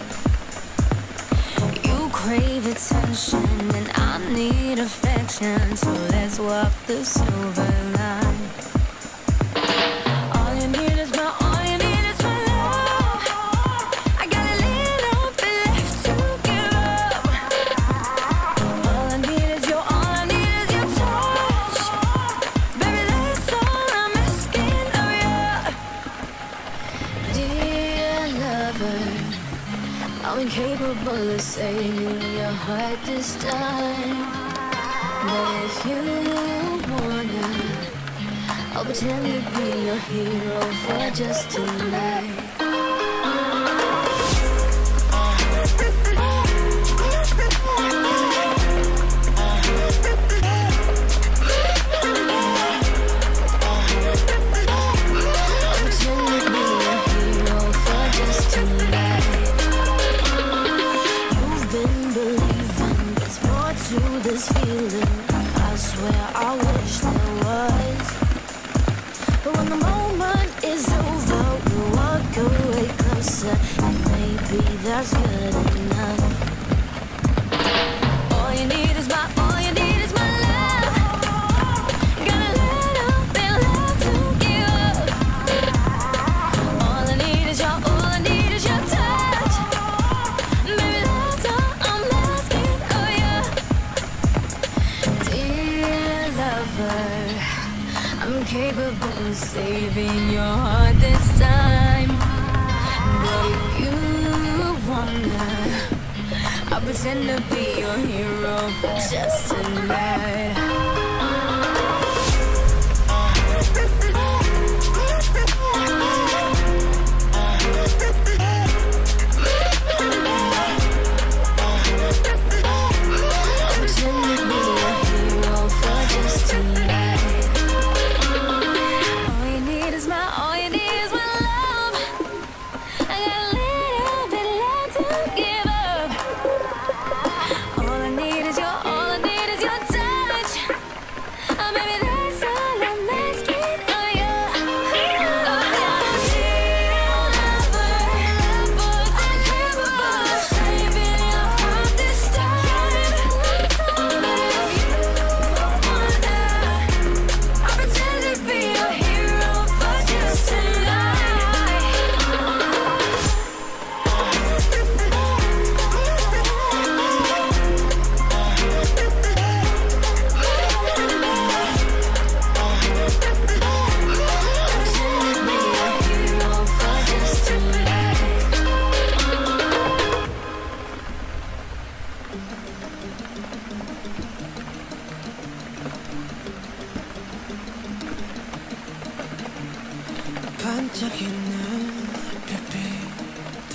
You crave attention and I need affection, so let's walk the silver line. All you need is my, all you need is my love. I got a little bit left to give up. All I need is your, all I need is your touch. Baby, that's all I'm asking of you. Dear lover, I'm incapable of saving your heart this time. But if you wanna, I'll pretend to be your hero for just tonight. This feeling, I swear I wish there was. But when the moment is over, we walk away closer, and maybe that's good enough. All you need is my, all you need is my love. Got a little bit left to give up. All I need is your, all I need is your touch. Baby, that's all I'm asking of you. Dear lover, I'm capable of saving your heart this time. But if you wanna, I'll pretend to be your hero for just tonight. All I need is your touch. 반짝이는 별빛들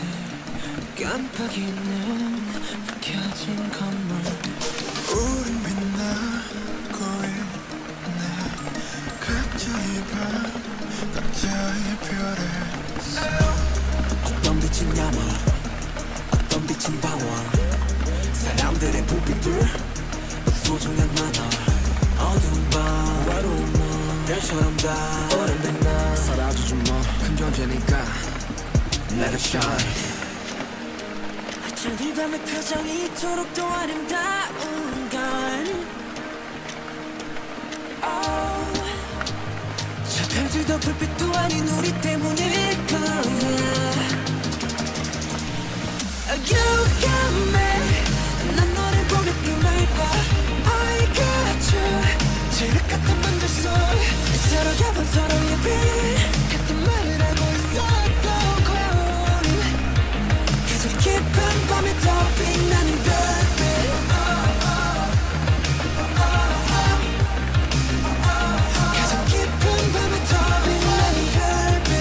깜빡이는 켜진 건물 우린 빛나고 있네 각자의 방 각자의 별에 어떤 빛은 야망 어떤 빛은 방황 사람들의 불빛들 소중한 만화 어두운 밤 외로운 밤 별처럼 다 오랜된 나 사라지지 마큰 존재니까 Let it shine 어쩐 이 밤의 표정이 이토록 또 아름다운 건 저 별들도 불빛도 아닌 우리 때문일 거야 You got me 난 너를 보며 꿈을 꿔 I got you 지륵 같은 밤들 속 서로가 본 서로의 빛 같은 말을 하고 있었던 거야 우린 가장 깊은 밤에 더 빛나는 별빛 가장 깊은 밤에 더 빛나는 별빛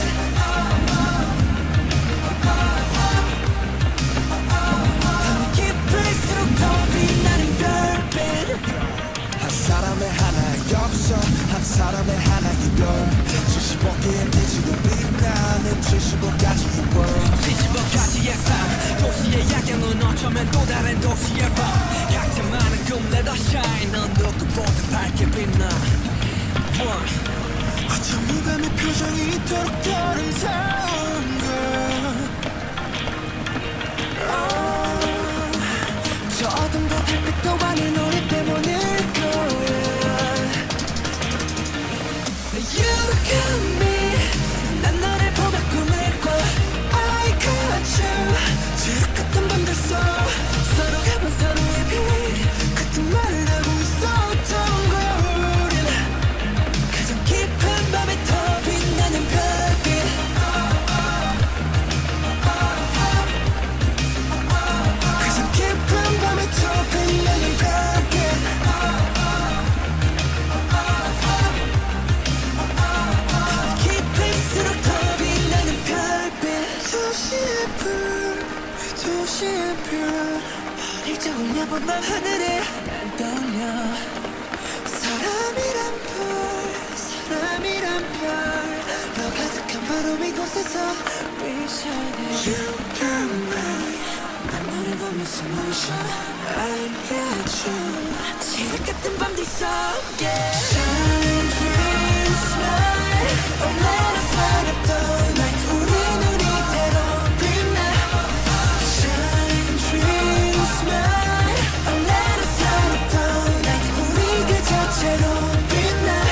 밤이 깊을수록 더 빛나는 별빛 한 사람의 하나의 역사 한 사람의 하나의 별 75개의 빛으로 빛나는 75가지의 world 75가지의 삶 도시의 야경은 어쩌면 또 다른 도시의 밤 각자 많은 꿈 Let us shine 넌 누구보다 밝게 빛나 어쩜 이 밤의 표정이 이토록 더 아름다운 걸 저 어둠도 달빛도 아닌 우리 때문일 거야 You got me 난 너를 보며 꿈을 꿔 I got you 지옥 같은 밤들 속 서로가 본 서로의 빛 같은 말을 하고 있었던 거야 우린 가장 깊은 밤에 더 빛나는 별빛 가장 깊은 밤에 더 빛나는 별빛 깊을수록 더 빛나는 별빛 도시의 불 도시의 별 일자 올려본 밤 하늘에 난 떨려 사람이란 별너 가득한 바로 이곳에서 We shine You got me 난 너를 보면서 motion I got you 지옥 같은 밤들 속에 Shine, dream, smile Oh let us light up the night 우린 우리대로 빛나 Shine, dream, smile Oh let us light up the night 우리 그 자체로 빛나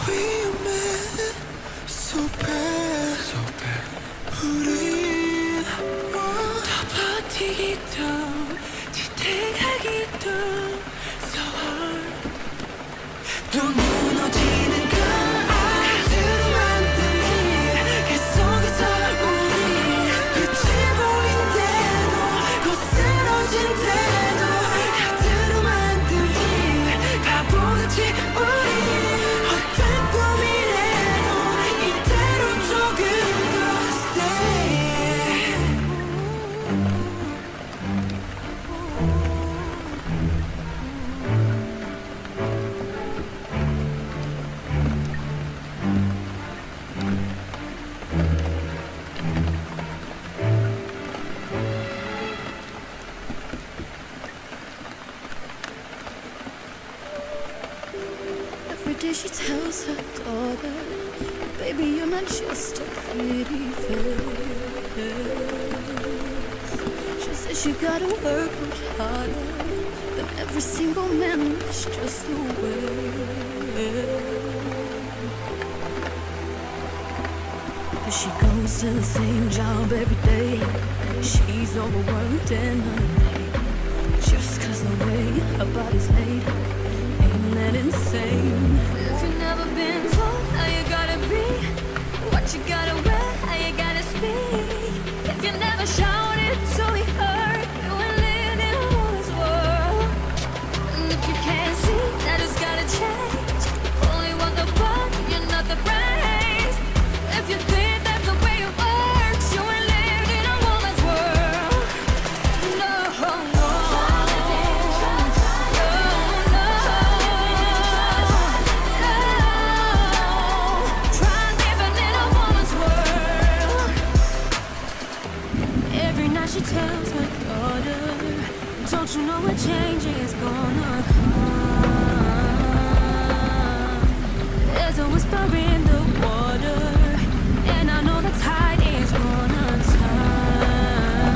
위험해 So bad 우린 더 버티기도 지탱하기도 So hard 또 무너지는 걸 그대로 만들기 그 속에서 우리 끝이 보인대도 곧 쓰러진대도 그대로 만들기 바보같이 우리 어떤 꿈이래도 이대로 조금 더 stay Every day she tells her daughter, baby, you're not just a pretty face. She says she gotta work much harder than every single man. It's just the way. But she goes to the same job every day. She's overworked and underpaid. Just 'cause the way her body's made, ain't that insane? If you've never been told how you gotta be, what you gotta wear, how you gotta speak, if you never shouted so we heard, you ain't lived in a woman's world. And if you can't see that it's gotta change, only want the body, you're not the brains. If you think that's the way it works, you ain't lived in a woman's world. No, no. She tells her daughter, don't you know a change is gonna come? There's a whisper in the water, and I know the tide is gonna turn.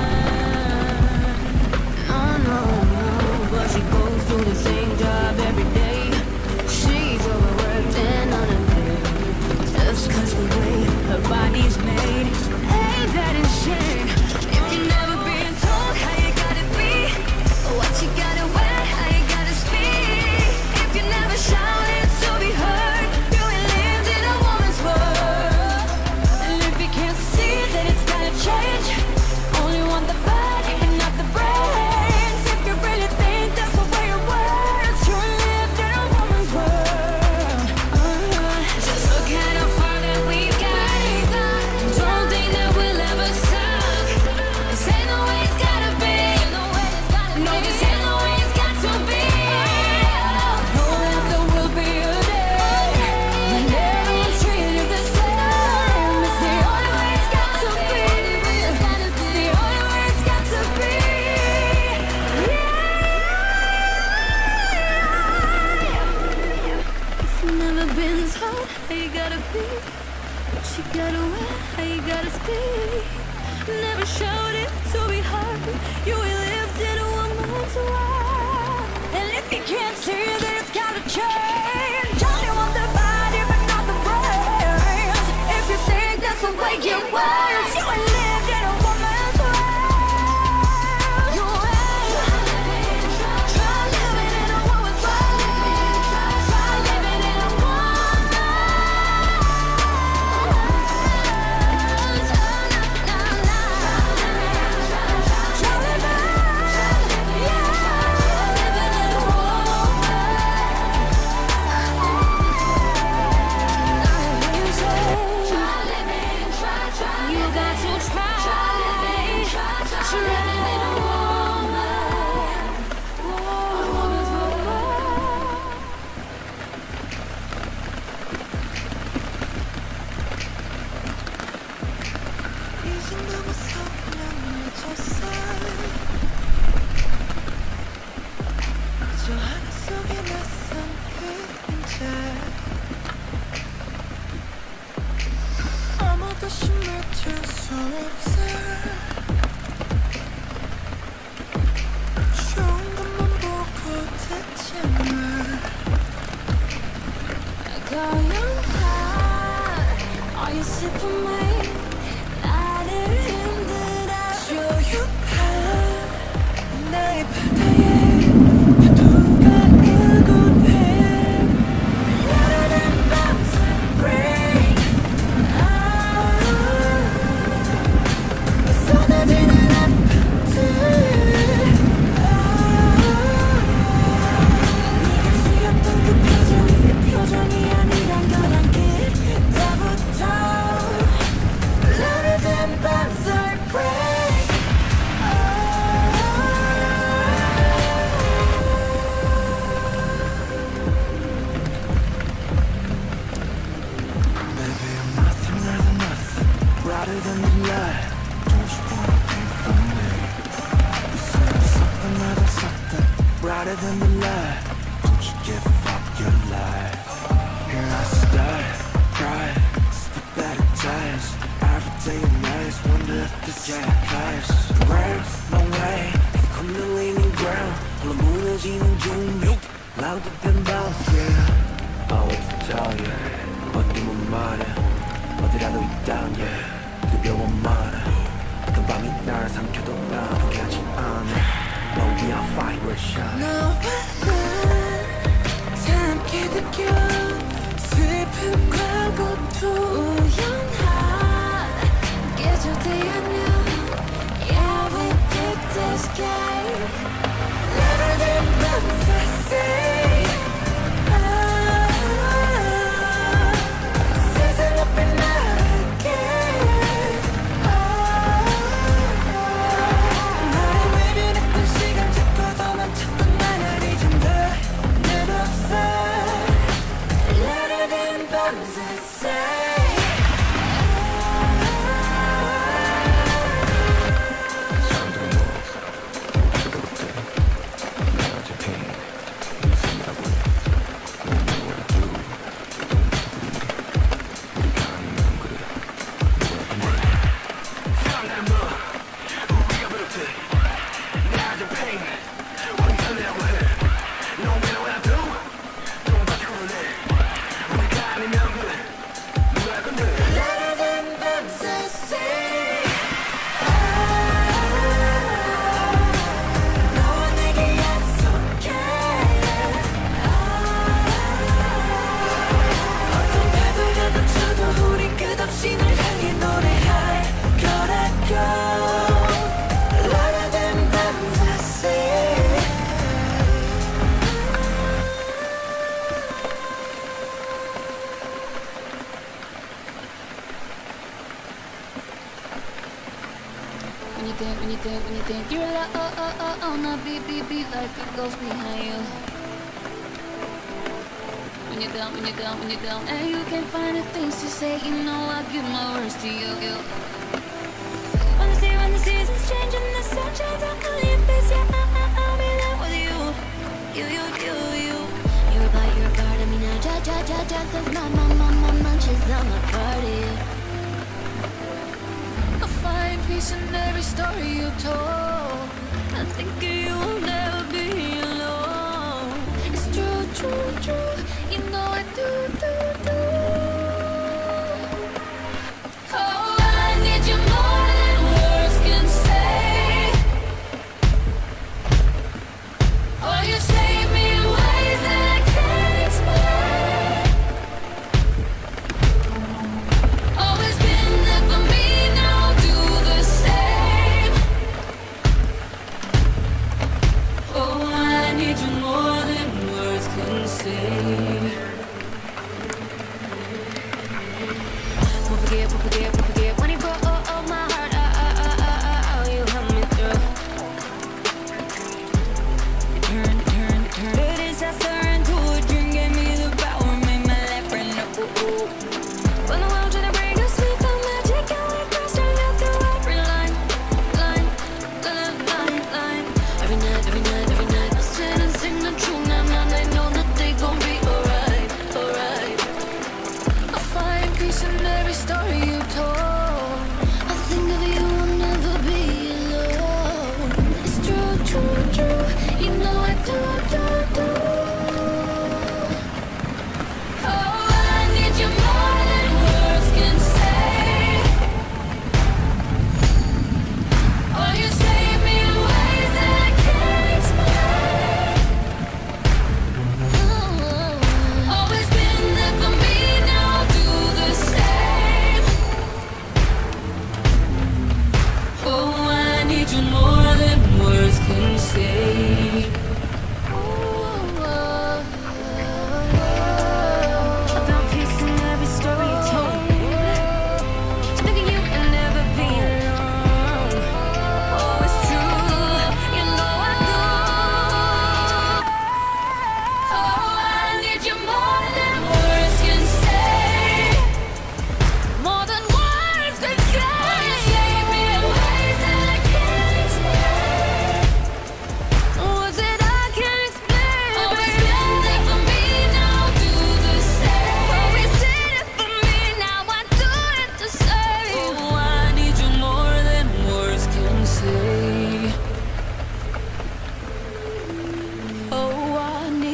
No, no, no, but she goes to the same job every day. She's overworked and underpaid. Just 'cause the way her body's made, ain't that insane? You've never been told how you gotta be, what you gotta wear, how you gotta speak. If you never shouted to be heard, you ain't lived in a woman's world. And if you can't see that it's gotta change, only want the body and not the brains. If you really think that's the way it works, you ain't lived in a woman's world. Just look at how far that we've got. Don't think that we'll ever stop. This ain't the way it's gotta be. No, this ain't the way it's got to be. Know that there will be a day when everyone's treated the same. It's the only way it's got to be. It's the only way it's got to be. If you've never been told how you gotta be, what you gotta wear, how you gotta speak, never shouted to be heard, you ain't lived in a woman's world. And if you can't see that it's gotta change, only want the body but not the brains. If you think that's the way it works, you ain't lived in a woman's world. You ain't. Try living in a woman's world. Try living in a woman's got brighter than the light. Don't you give up your life. Here I start, cry, step at a time. Every day and night, wonder if the jack flies. There's no way, come the leaning ground. 홀로 무너지는 중, louder than bells, yeah. I want to tell you, 어디면 말해. 어디라도 있다면, 두려워 말해. 어떤 밤이 날 삼켜도 난 포기하지 않아. No, we are fine, we're shy. 너와 나 함께 느껴 슬픔과 고통 우연한 계절되었냐. Yeah, we pick the sky. Louder than bombs I say. 세상 앞에 나갈게. 나를 외면했던 시간 잡고 도망쳤던 나를 잊은 듯 없어. Louder than bombs I say. Louder than bombs I say. 너와 내게 약속해. 어떤 배들에도 쳐도 우린 끝없이 널 향해 노래할 거라고. Louder than bombs I say. When you think you're alone, now beat like it goes behind you. When you're down, and you can't find the things to say, you know I give my words to you. When the seasons change and the sun shines on your face, yeah, I'll be there with you. You're a part of me now, just as my munches on my party. I find peace in every story you told. I think you will never be alone. It's true. You know I do. Oh, I need you more than words can say. Oh, you save me in ways that I can't explain. Always been there for me, now I'll do the same. Oh, I need you more than words can say.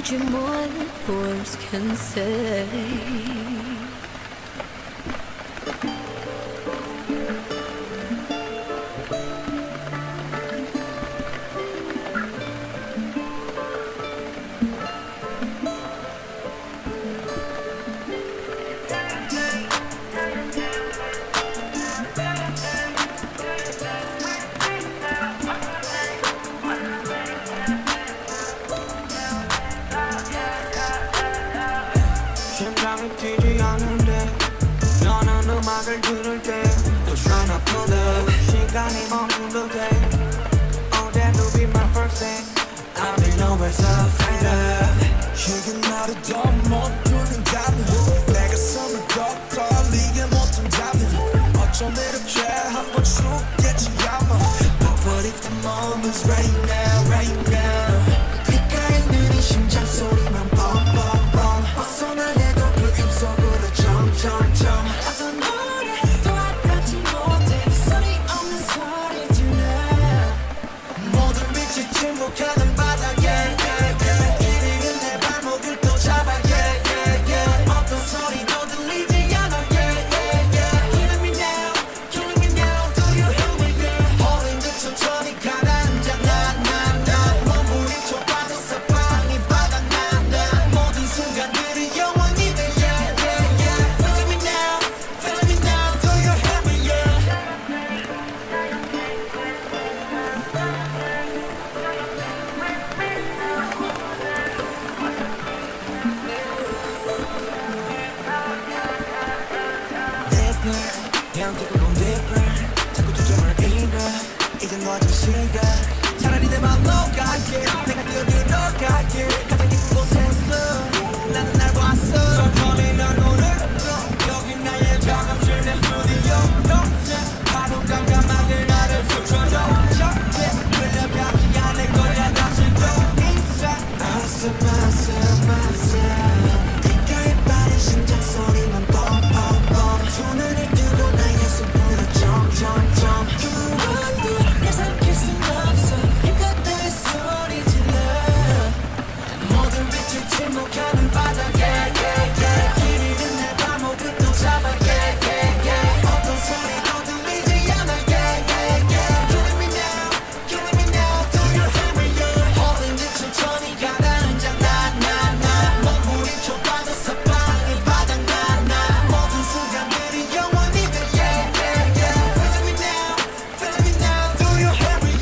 need you more than words can say. 심장이 뛰지 않는데 너는 음악을 들을 때또 아픈데 시간이 멈춰도 돼 Oh that will be my first day I'll be nowhere so afraid 이게 나를 더 못 뚫는다면 내 가슴을 더 떨리게 못한다면 어쩜 이렇게 한번 죽겠지 아마 But what if the moment's right now, right now 귓가에 있는 이 심장 소리만 뻥뻥뻥 벗어나려도 그 입속으로 점점점 어떤 노래도 알아듣지 못해 소리 없는 소리 들려 모든 빛이 침묵하는 바다에 이리는 내 발목을 또 잡아 어떤 소리도 들리지 않아 Killing me now, killing me now Do you hear me girl 홀린 듯 천천히 가라앉아 나 몸부림쳐 빠졌어 방이 바닥난다 모든 순간들이 영원히 돼 Feeling me now, feeling me now Do you hear me Deeper, 그냥 두고 본 deeper 자꾸 초점을 잃어 이젠 너질 시간 차라리 내 맘 녹아게 내가 뛰어들어갈게 가장 깊은 곳에서 나는 날 봤어 천천히 난 오늘도 여기 나의 작업실 내 스튜디오 동생 바로 깜깜하게 나를 스쳐줘 적게 끌려가지 않을 거야 다시 또 inside myself 귓가에 빠른 심장 소리만 뻥뻥뻥 두 눈을 뜨고 나의 손으로 점점점 누구도 날 삼킬 순 없어 힘껏 내 소리 질러 모든 빛을 침묵하는 바닥에 길이는 내 발목을 또 잡아 어떤 소리도 들리지 않아 Killing me now, killing me now Do you hear me 홀린 듯 천천히 가라앉아 나 몸부림쳐 빠졌어 방이 바닥나 모든 순간들이 영원히 돼 Feeling me now, feeling me now Do you hear me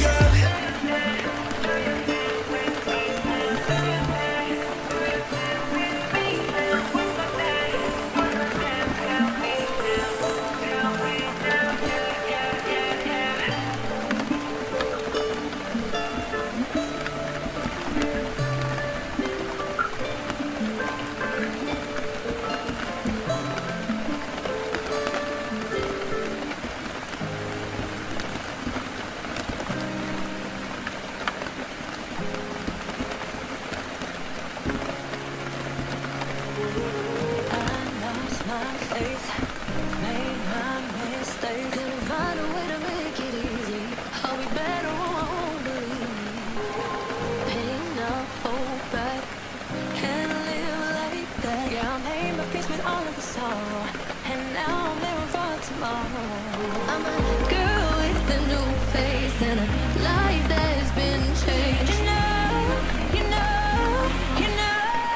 I'm a girl with a new face and a life that has been changed. You know.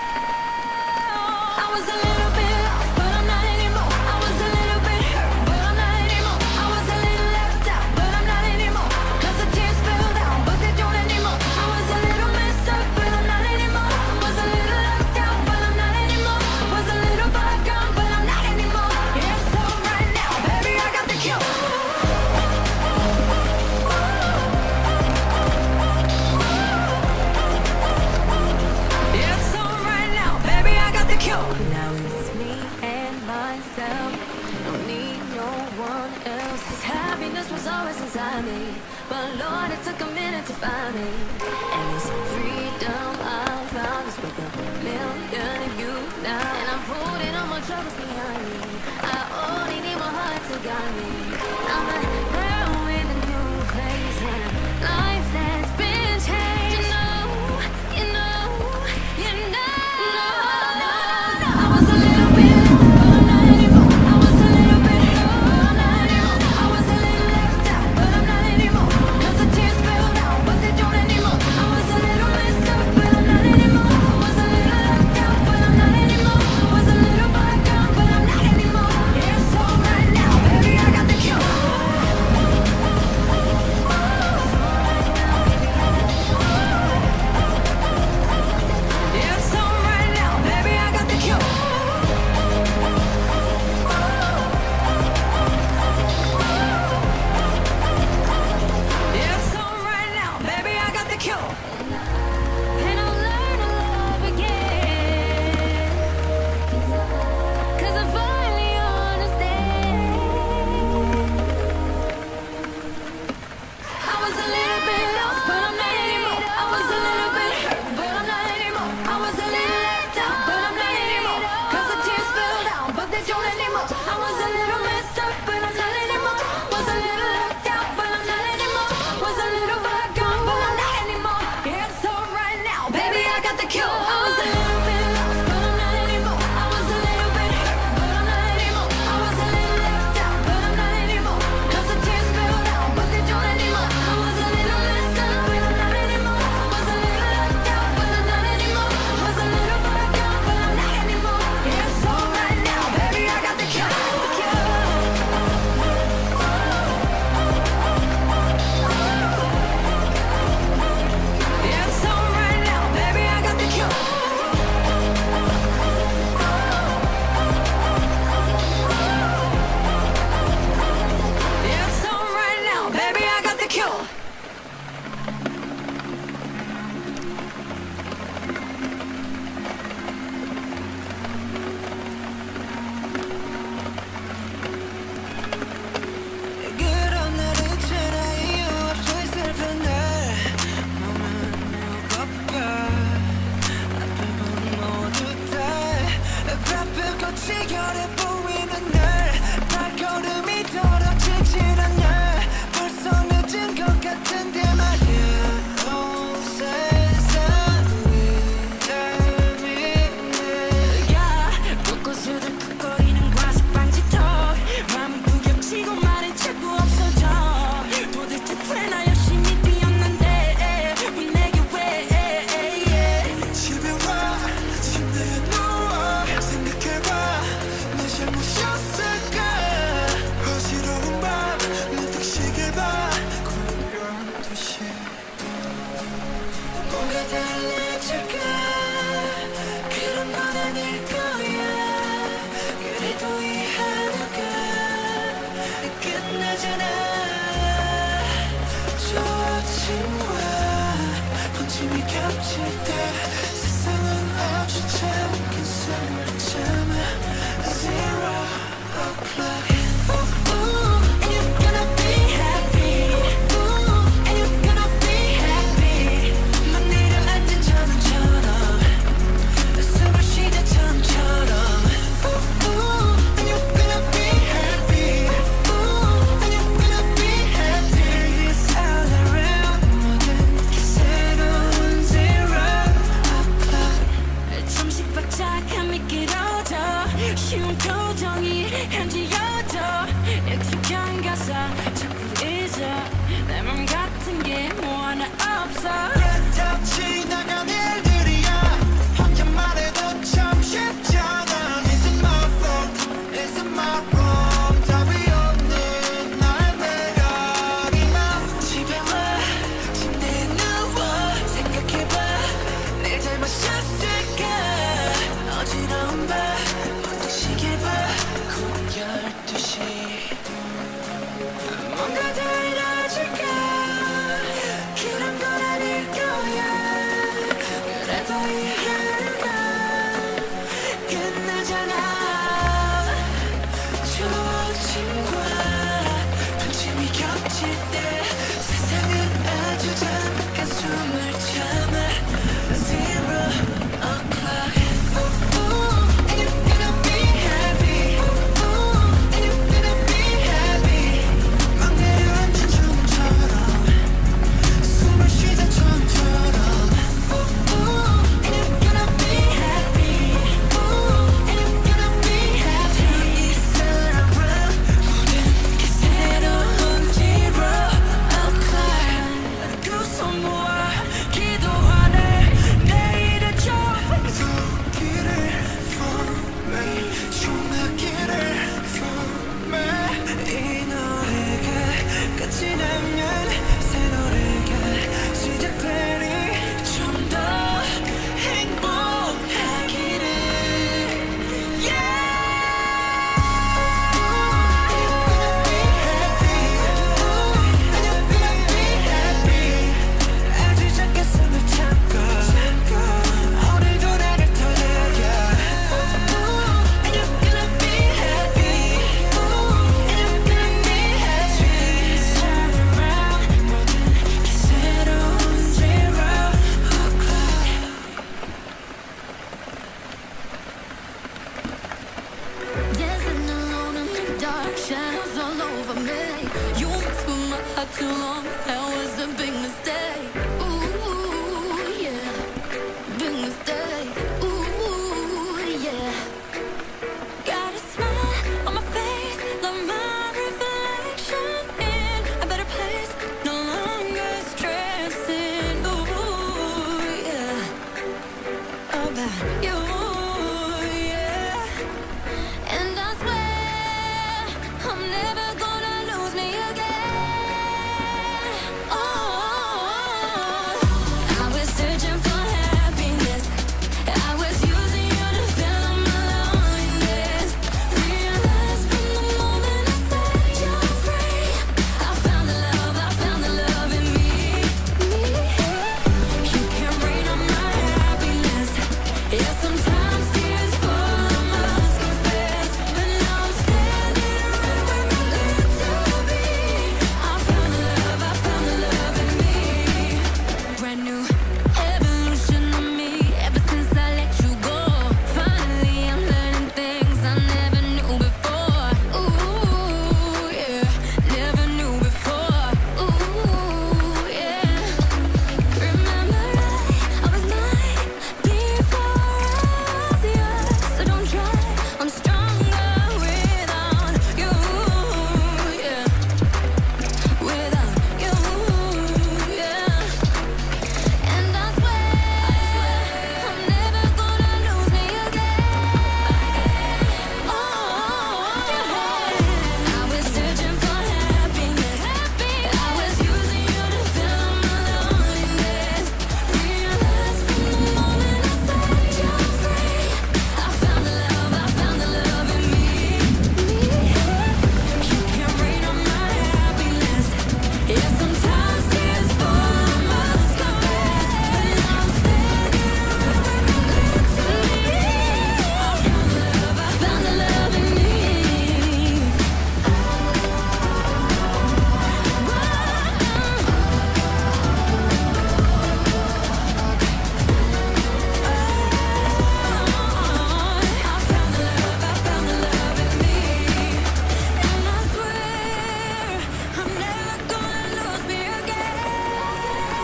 I was a little bit lost, but I'm not anymore. I was a little bit hurt, but I'm not anymore. I was a little left out, but I'm not anymore. 'Cause the tears fell down, but they don't anymore. I was a little messed up, but I'm not anymore. I was a little left out, but I'm not anymore. I was a little far gone, but I'm not anymore. Yeah, so right now, baby, I got the cure. Now it's me and myself. Don't need no one else. 'Cause happiness was always inside me, but Lord, it took a minute to find me. And this freedom I found is with a million of you now. And I'm putting all my troubles behind me. I only need my heart to guide me. I'm a girl with a new face and a life that's been changed. You know. all over me. You messed with my heart too long. That was a big mistake. Ooh, yeah, big mistake. Ooh, yeah. Got a smile on my face, love my reflection in a better place. No longer stressing. Ooh, yeah, about you. I'm never gonna lose me again. Oh, I was searching for happiness. I was using you to fill my loneliness. Realized from the moment I set you free, I found the love in me. You can read on my happiness. Yeah, sometimes tears fall, I must confess. But now I'm standing brand new evolution of me. Ever since I let you go, finally I'm learning things I never knew before. Ooh, yeah, never knew before. Ooh, yeah. Remember I was mine before I was yours. So don't try, I'm stronger without you. Yeah, without you. Yeah. And I swear I'm never gonna lose me again. Oh, I was searching for happiness. I was using you to fill my loneliness. Realized from the moment I set you free, I found the love in me. You can read on my happiness. Yeah, sometimes tears fall, I must confess. But now I'm standing I found the love in me. I found the love in me. And I swear I'm never gonna lose me again.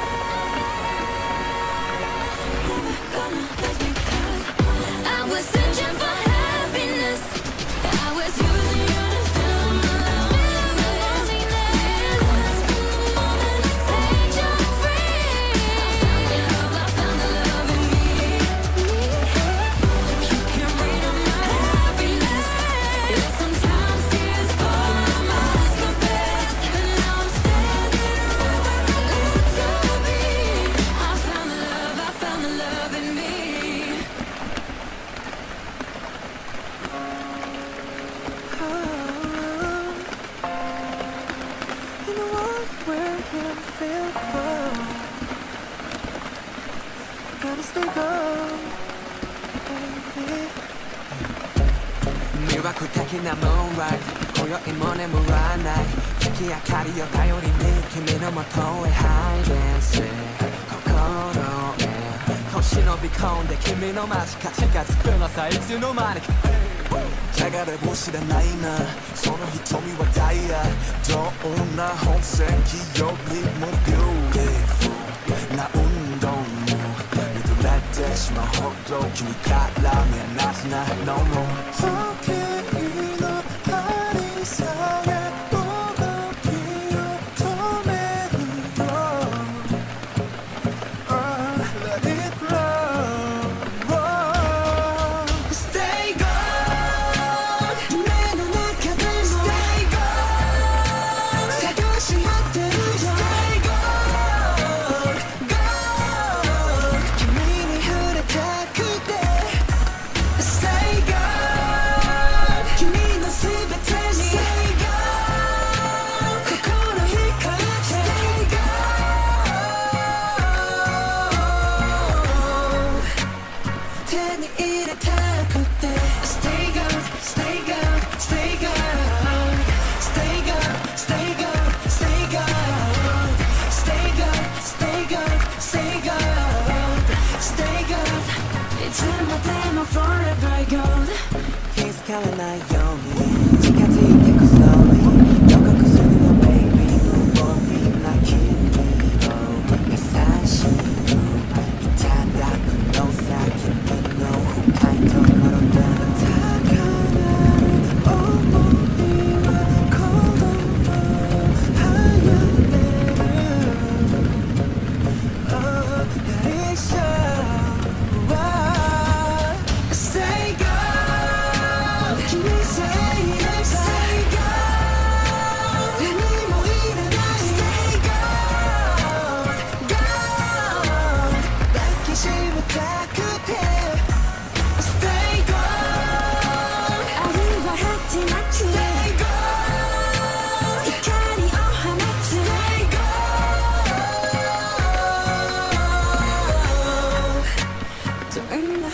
Never gonna lose me 'cause I was searching for happiness. I was using you to fill my loneliness. Realized from the moment I set you free, I found the love in me. You can read on my happiness. Yeah, sometimes tears fall, I must confess. But now I'm standing right to be. I found the love in me. In a world where you feel cold, gotta stay cold, baby. 魅惑的なムーンライト今宵も眠らない月明かりを頼りに君のもとへハイデンス心へ星のび込んで君の間近づくのさいつの間にか流れ星がないなその瞳はダイヤどんな本石よりもビューティフルな運動も見とられてしまうほど君から見えなくない No more 時計の針さえ動きを止めるよ Let it flow Stay gone 夢の中でも Stay gone 探し合ってるよ Stay gone Gone 君に触れたくて Stay gone 君のすべてに Stay gone 心光って Stay gone 手に入れたくて Stay gone Stay gone Stay gone Stay gone Stay gone Stay gone Stay gone Stay gone Stay gone Stay gone いつまでも Forever gold 気づかれないように近づいてく slowly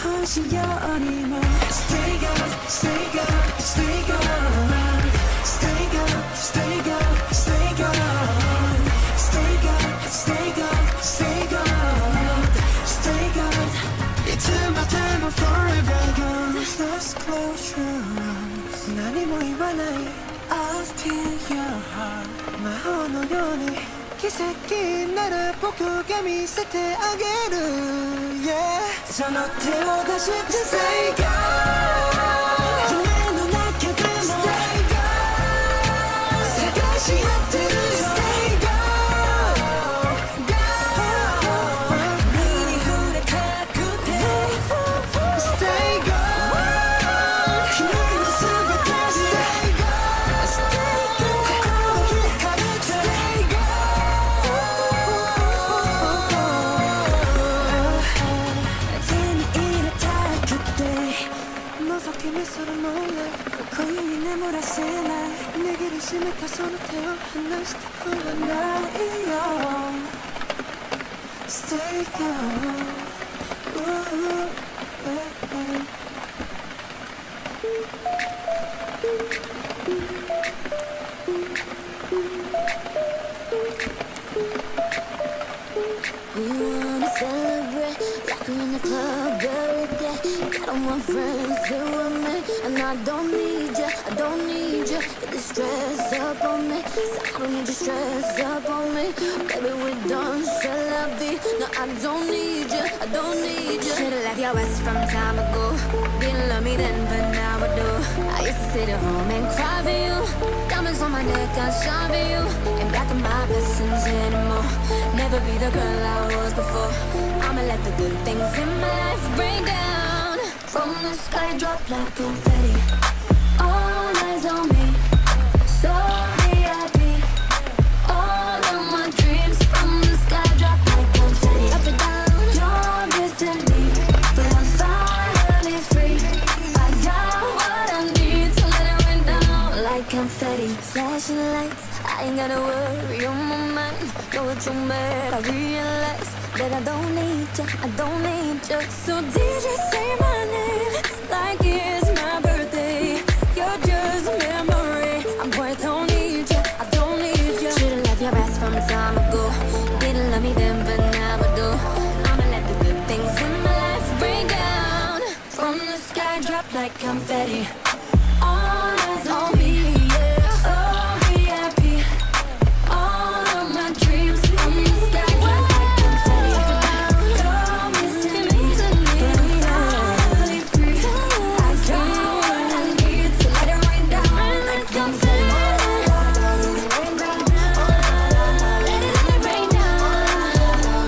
시절이 뭐 Stay God, stay God, stay God Stay God, stay God, stay God Stay God, stay God, stay God Stay God It's my time of forever gone Just close your eyes 난이 뭐이와 나이 I'll steal your heart 마음의 연애 기색이 나를 보고 감히 세태하게를 yeah 전화 태워다 싶은 Stay God 내 눈앞에 그 Stay God 새것이 핫들을 Stay God God 미니 후레카 끝에 Stay God 너의 모습을 다시 Stay God Stay God Stay God 무섭게 미소를 몰래 고인이 내 몰아새 날 내 길을 심을까 손을 태워 하늘 스티커가 나이여 Stay God We wanna celebrate like we're in the club every day. I don't want friends here with me, and I don't need you, I don't need you. Get this stress up on me, so I don't need you stress up on me. Baby, we're done, c'est la vie. No, I don't need you, I don't need you. Should've left your ass from time ago. Didn't love me then, but now I do. I used to sit at home and cry for you. Diamonds on my neck, I shine for you. Ain't back in my blessings anymore. Never be the girl I was before. I'ma let the good things in my life break down. From the sky drop like confetti. All eyes on me, so VIP. All of my dreams from the sky drop like confetti. Up and down, you're destiny, but I'm finally free. I got what I need to let it rain down like confetti. Flashing lights, I ain't gotta worry on my mind. Know what you made, I realize that I don't need you, I don't need you. So DJ say my name like it's my birthday. You're just a memory, I'm boy, I don't need you, I don't need you. Should've left your ass from time ago. Didn't love me then, but now I do. I'ma let the good things in my life break down. From the sky drop like confetti. All eyes on me, yeah, so VIP. All of my dreams from the sky drop like confetti. You're missing me, but I'm finally free. I got what I need to let it rain down like confetti. Let it rain down. Let it rain down.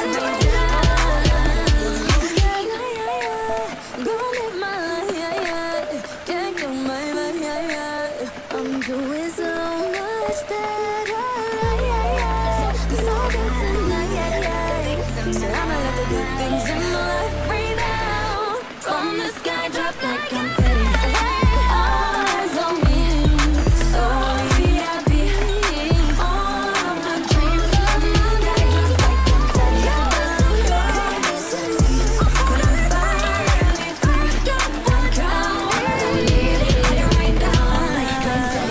Gonna live my life, can't kill my life, I'm doing so much better, 'cause all good tonight, so I'ma let the good things in my life rain down. From the sky drop like confetti. All eyes on me, so VIP. All of my dreams from the sky drop like confetti. You're missing me, but I'm finally free. I got what I need, let it rain down like confetti.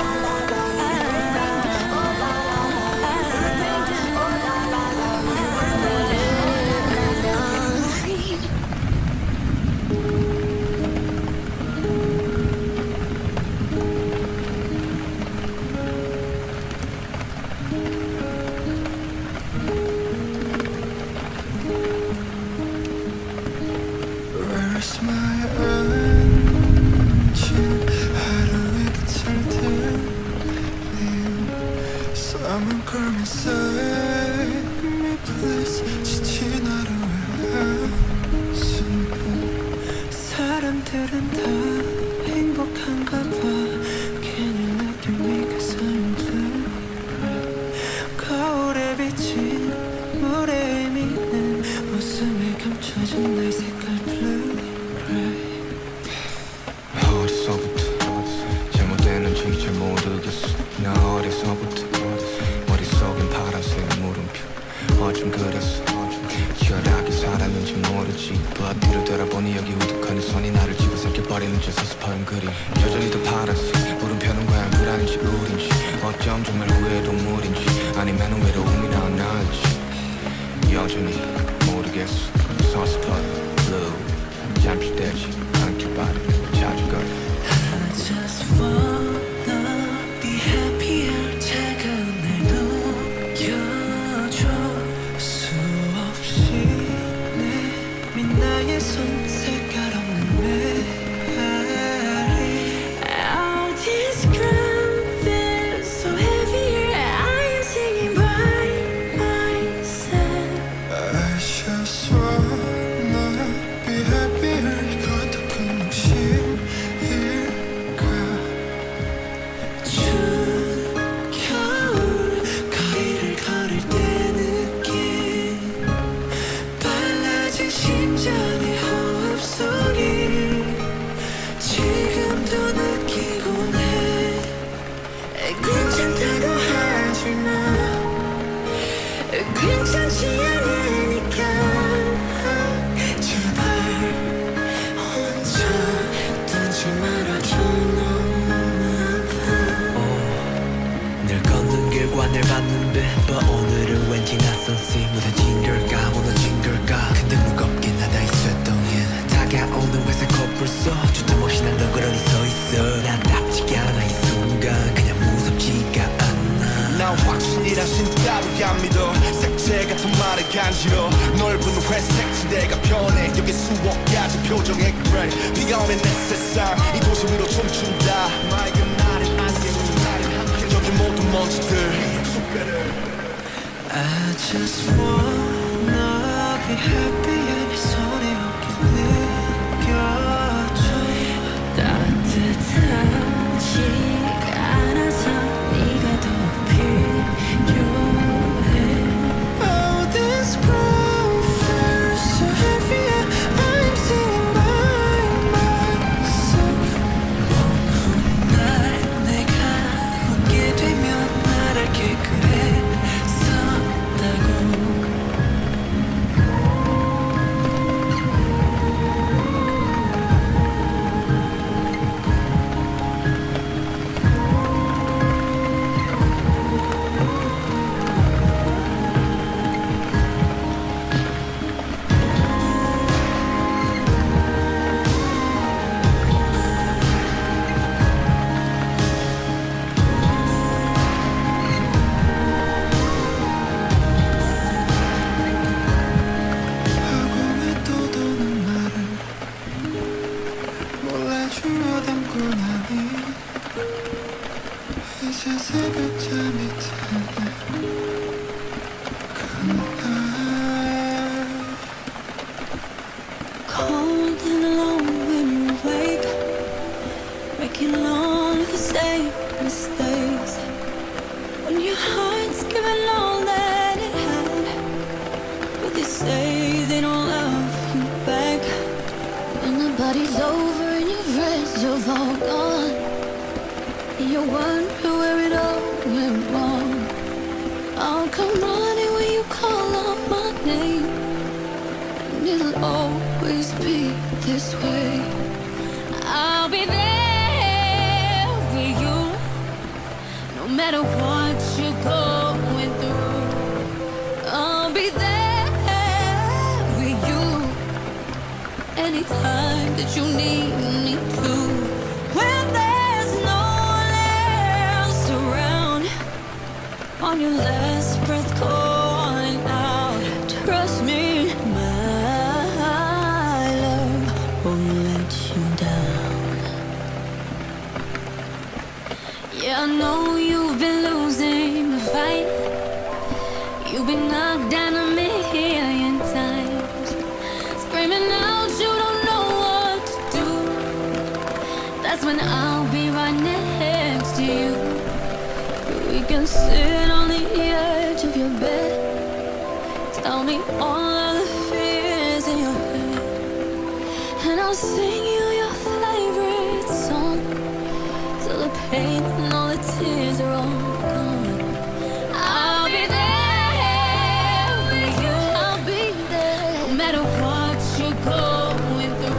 Where's my engine? 하루에 끝을 들리는 Someone come and save me please. 지친 하루의 한숨뿐 사람들은 다 행복한가 봐. 괜히 느낌이 cause I'm blue 거울에 비친 물에 미는 웃음에 감춰진 내 색깔 blue gray. 어디서부터 잘못됐는지 잘 모르겠어. 나 어려서부터 머릿속엔 파란색 물음표. 어쩜 그랬어. 철학이 살았는지 모르지. but 뒤를 돌아봐 뻔히 여기 우뚝하는 선이 나를 집어삼켜버리는 저 서스퍼른 그림 여전히 더 파란색 물음표는 과연 불안인지 우린지 어쩜 정말 후회의 동물인지 아니면 외로움이나 나을지 여전히 모르겠어 서스퍼른 blue 잠시되지 않길 바래 자주 걸 I just wanna be happier 차가운 날 녹여줘 수없이 내민 나의 손 색깔 없는 메아리 All this ground feels so heavier I am singing by myself I just wanna be happier 이건 더 큰 욕심일까 추운 겨울 거리를 걸을 때 느낀 빨라진 심장의 호흡 소리 지금도 느끼곤 해 괜찮다고 하지마 괜찮지 않으니까 제발 혼자 두지 말아줘 너무 아파 늘 걷는 길과 늘 맞는 배 But 오늘은 왠지 낯선 씨 무뎌진 걸까 무너진 걸까 근데 무겁게 나다 있었던 일 다가오는 회색 커플 속 주춤 없이 난 덩그러니 서있어 나답지가 않아 이 순간 그냥 무섭지가 않아 난 확신이라신 따위 안 믿어 색채 같은 말을 간지러 넓은 회색 지대가 변해 여기 수억 가지 표정의 그래 비가 오면 내 세상 이 도시 위로 춤춘다 맑은 날엔 안개는 날엔 함께 여기 모든 먼지들 I just wanna be happy 내 손에 어깨 느껴줘 따뜻하지 않아서 네가 더 필요해 Oh this ground feels so heavy I'm sitting by myself 먼 날 내가 웃게 되면 말할게 그래 몰라주어 담고 나니 이제 새벽잠이 드는 그날 Cold and alone when you wake Making all the same mistakes When your heart's given all that it had But they say they don't love you back When the party's over and your friends have all gone and you wonder where it all went wrong I'll come running when you call out my name And it'll always be this way I'll be there with you No matter what you're going through I'll be there with you Anytime that you need me to When there's no one else around On your last breath calling out Trust me, my love won't let you down Yeah, I know you've been losing the fight You've been knocked down a million times Screaming out you don't know what to do That's when I'll be right next to you We can sit on the edge of your bed Tell me all of the fears in your head And I'll sing you your favorite song Till the pain and all the tears are all gone I'll be there with you I'll be there No matter what you're going through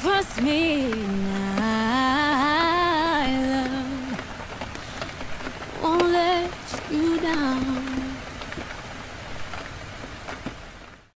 trust me now, love won't let you down.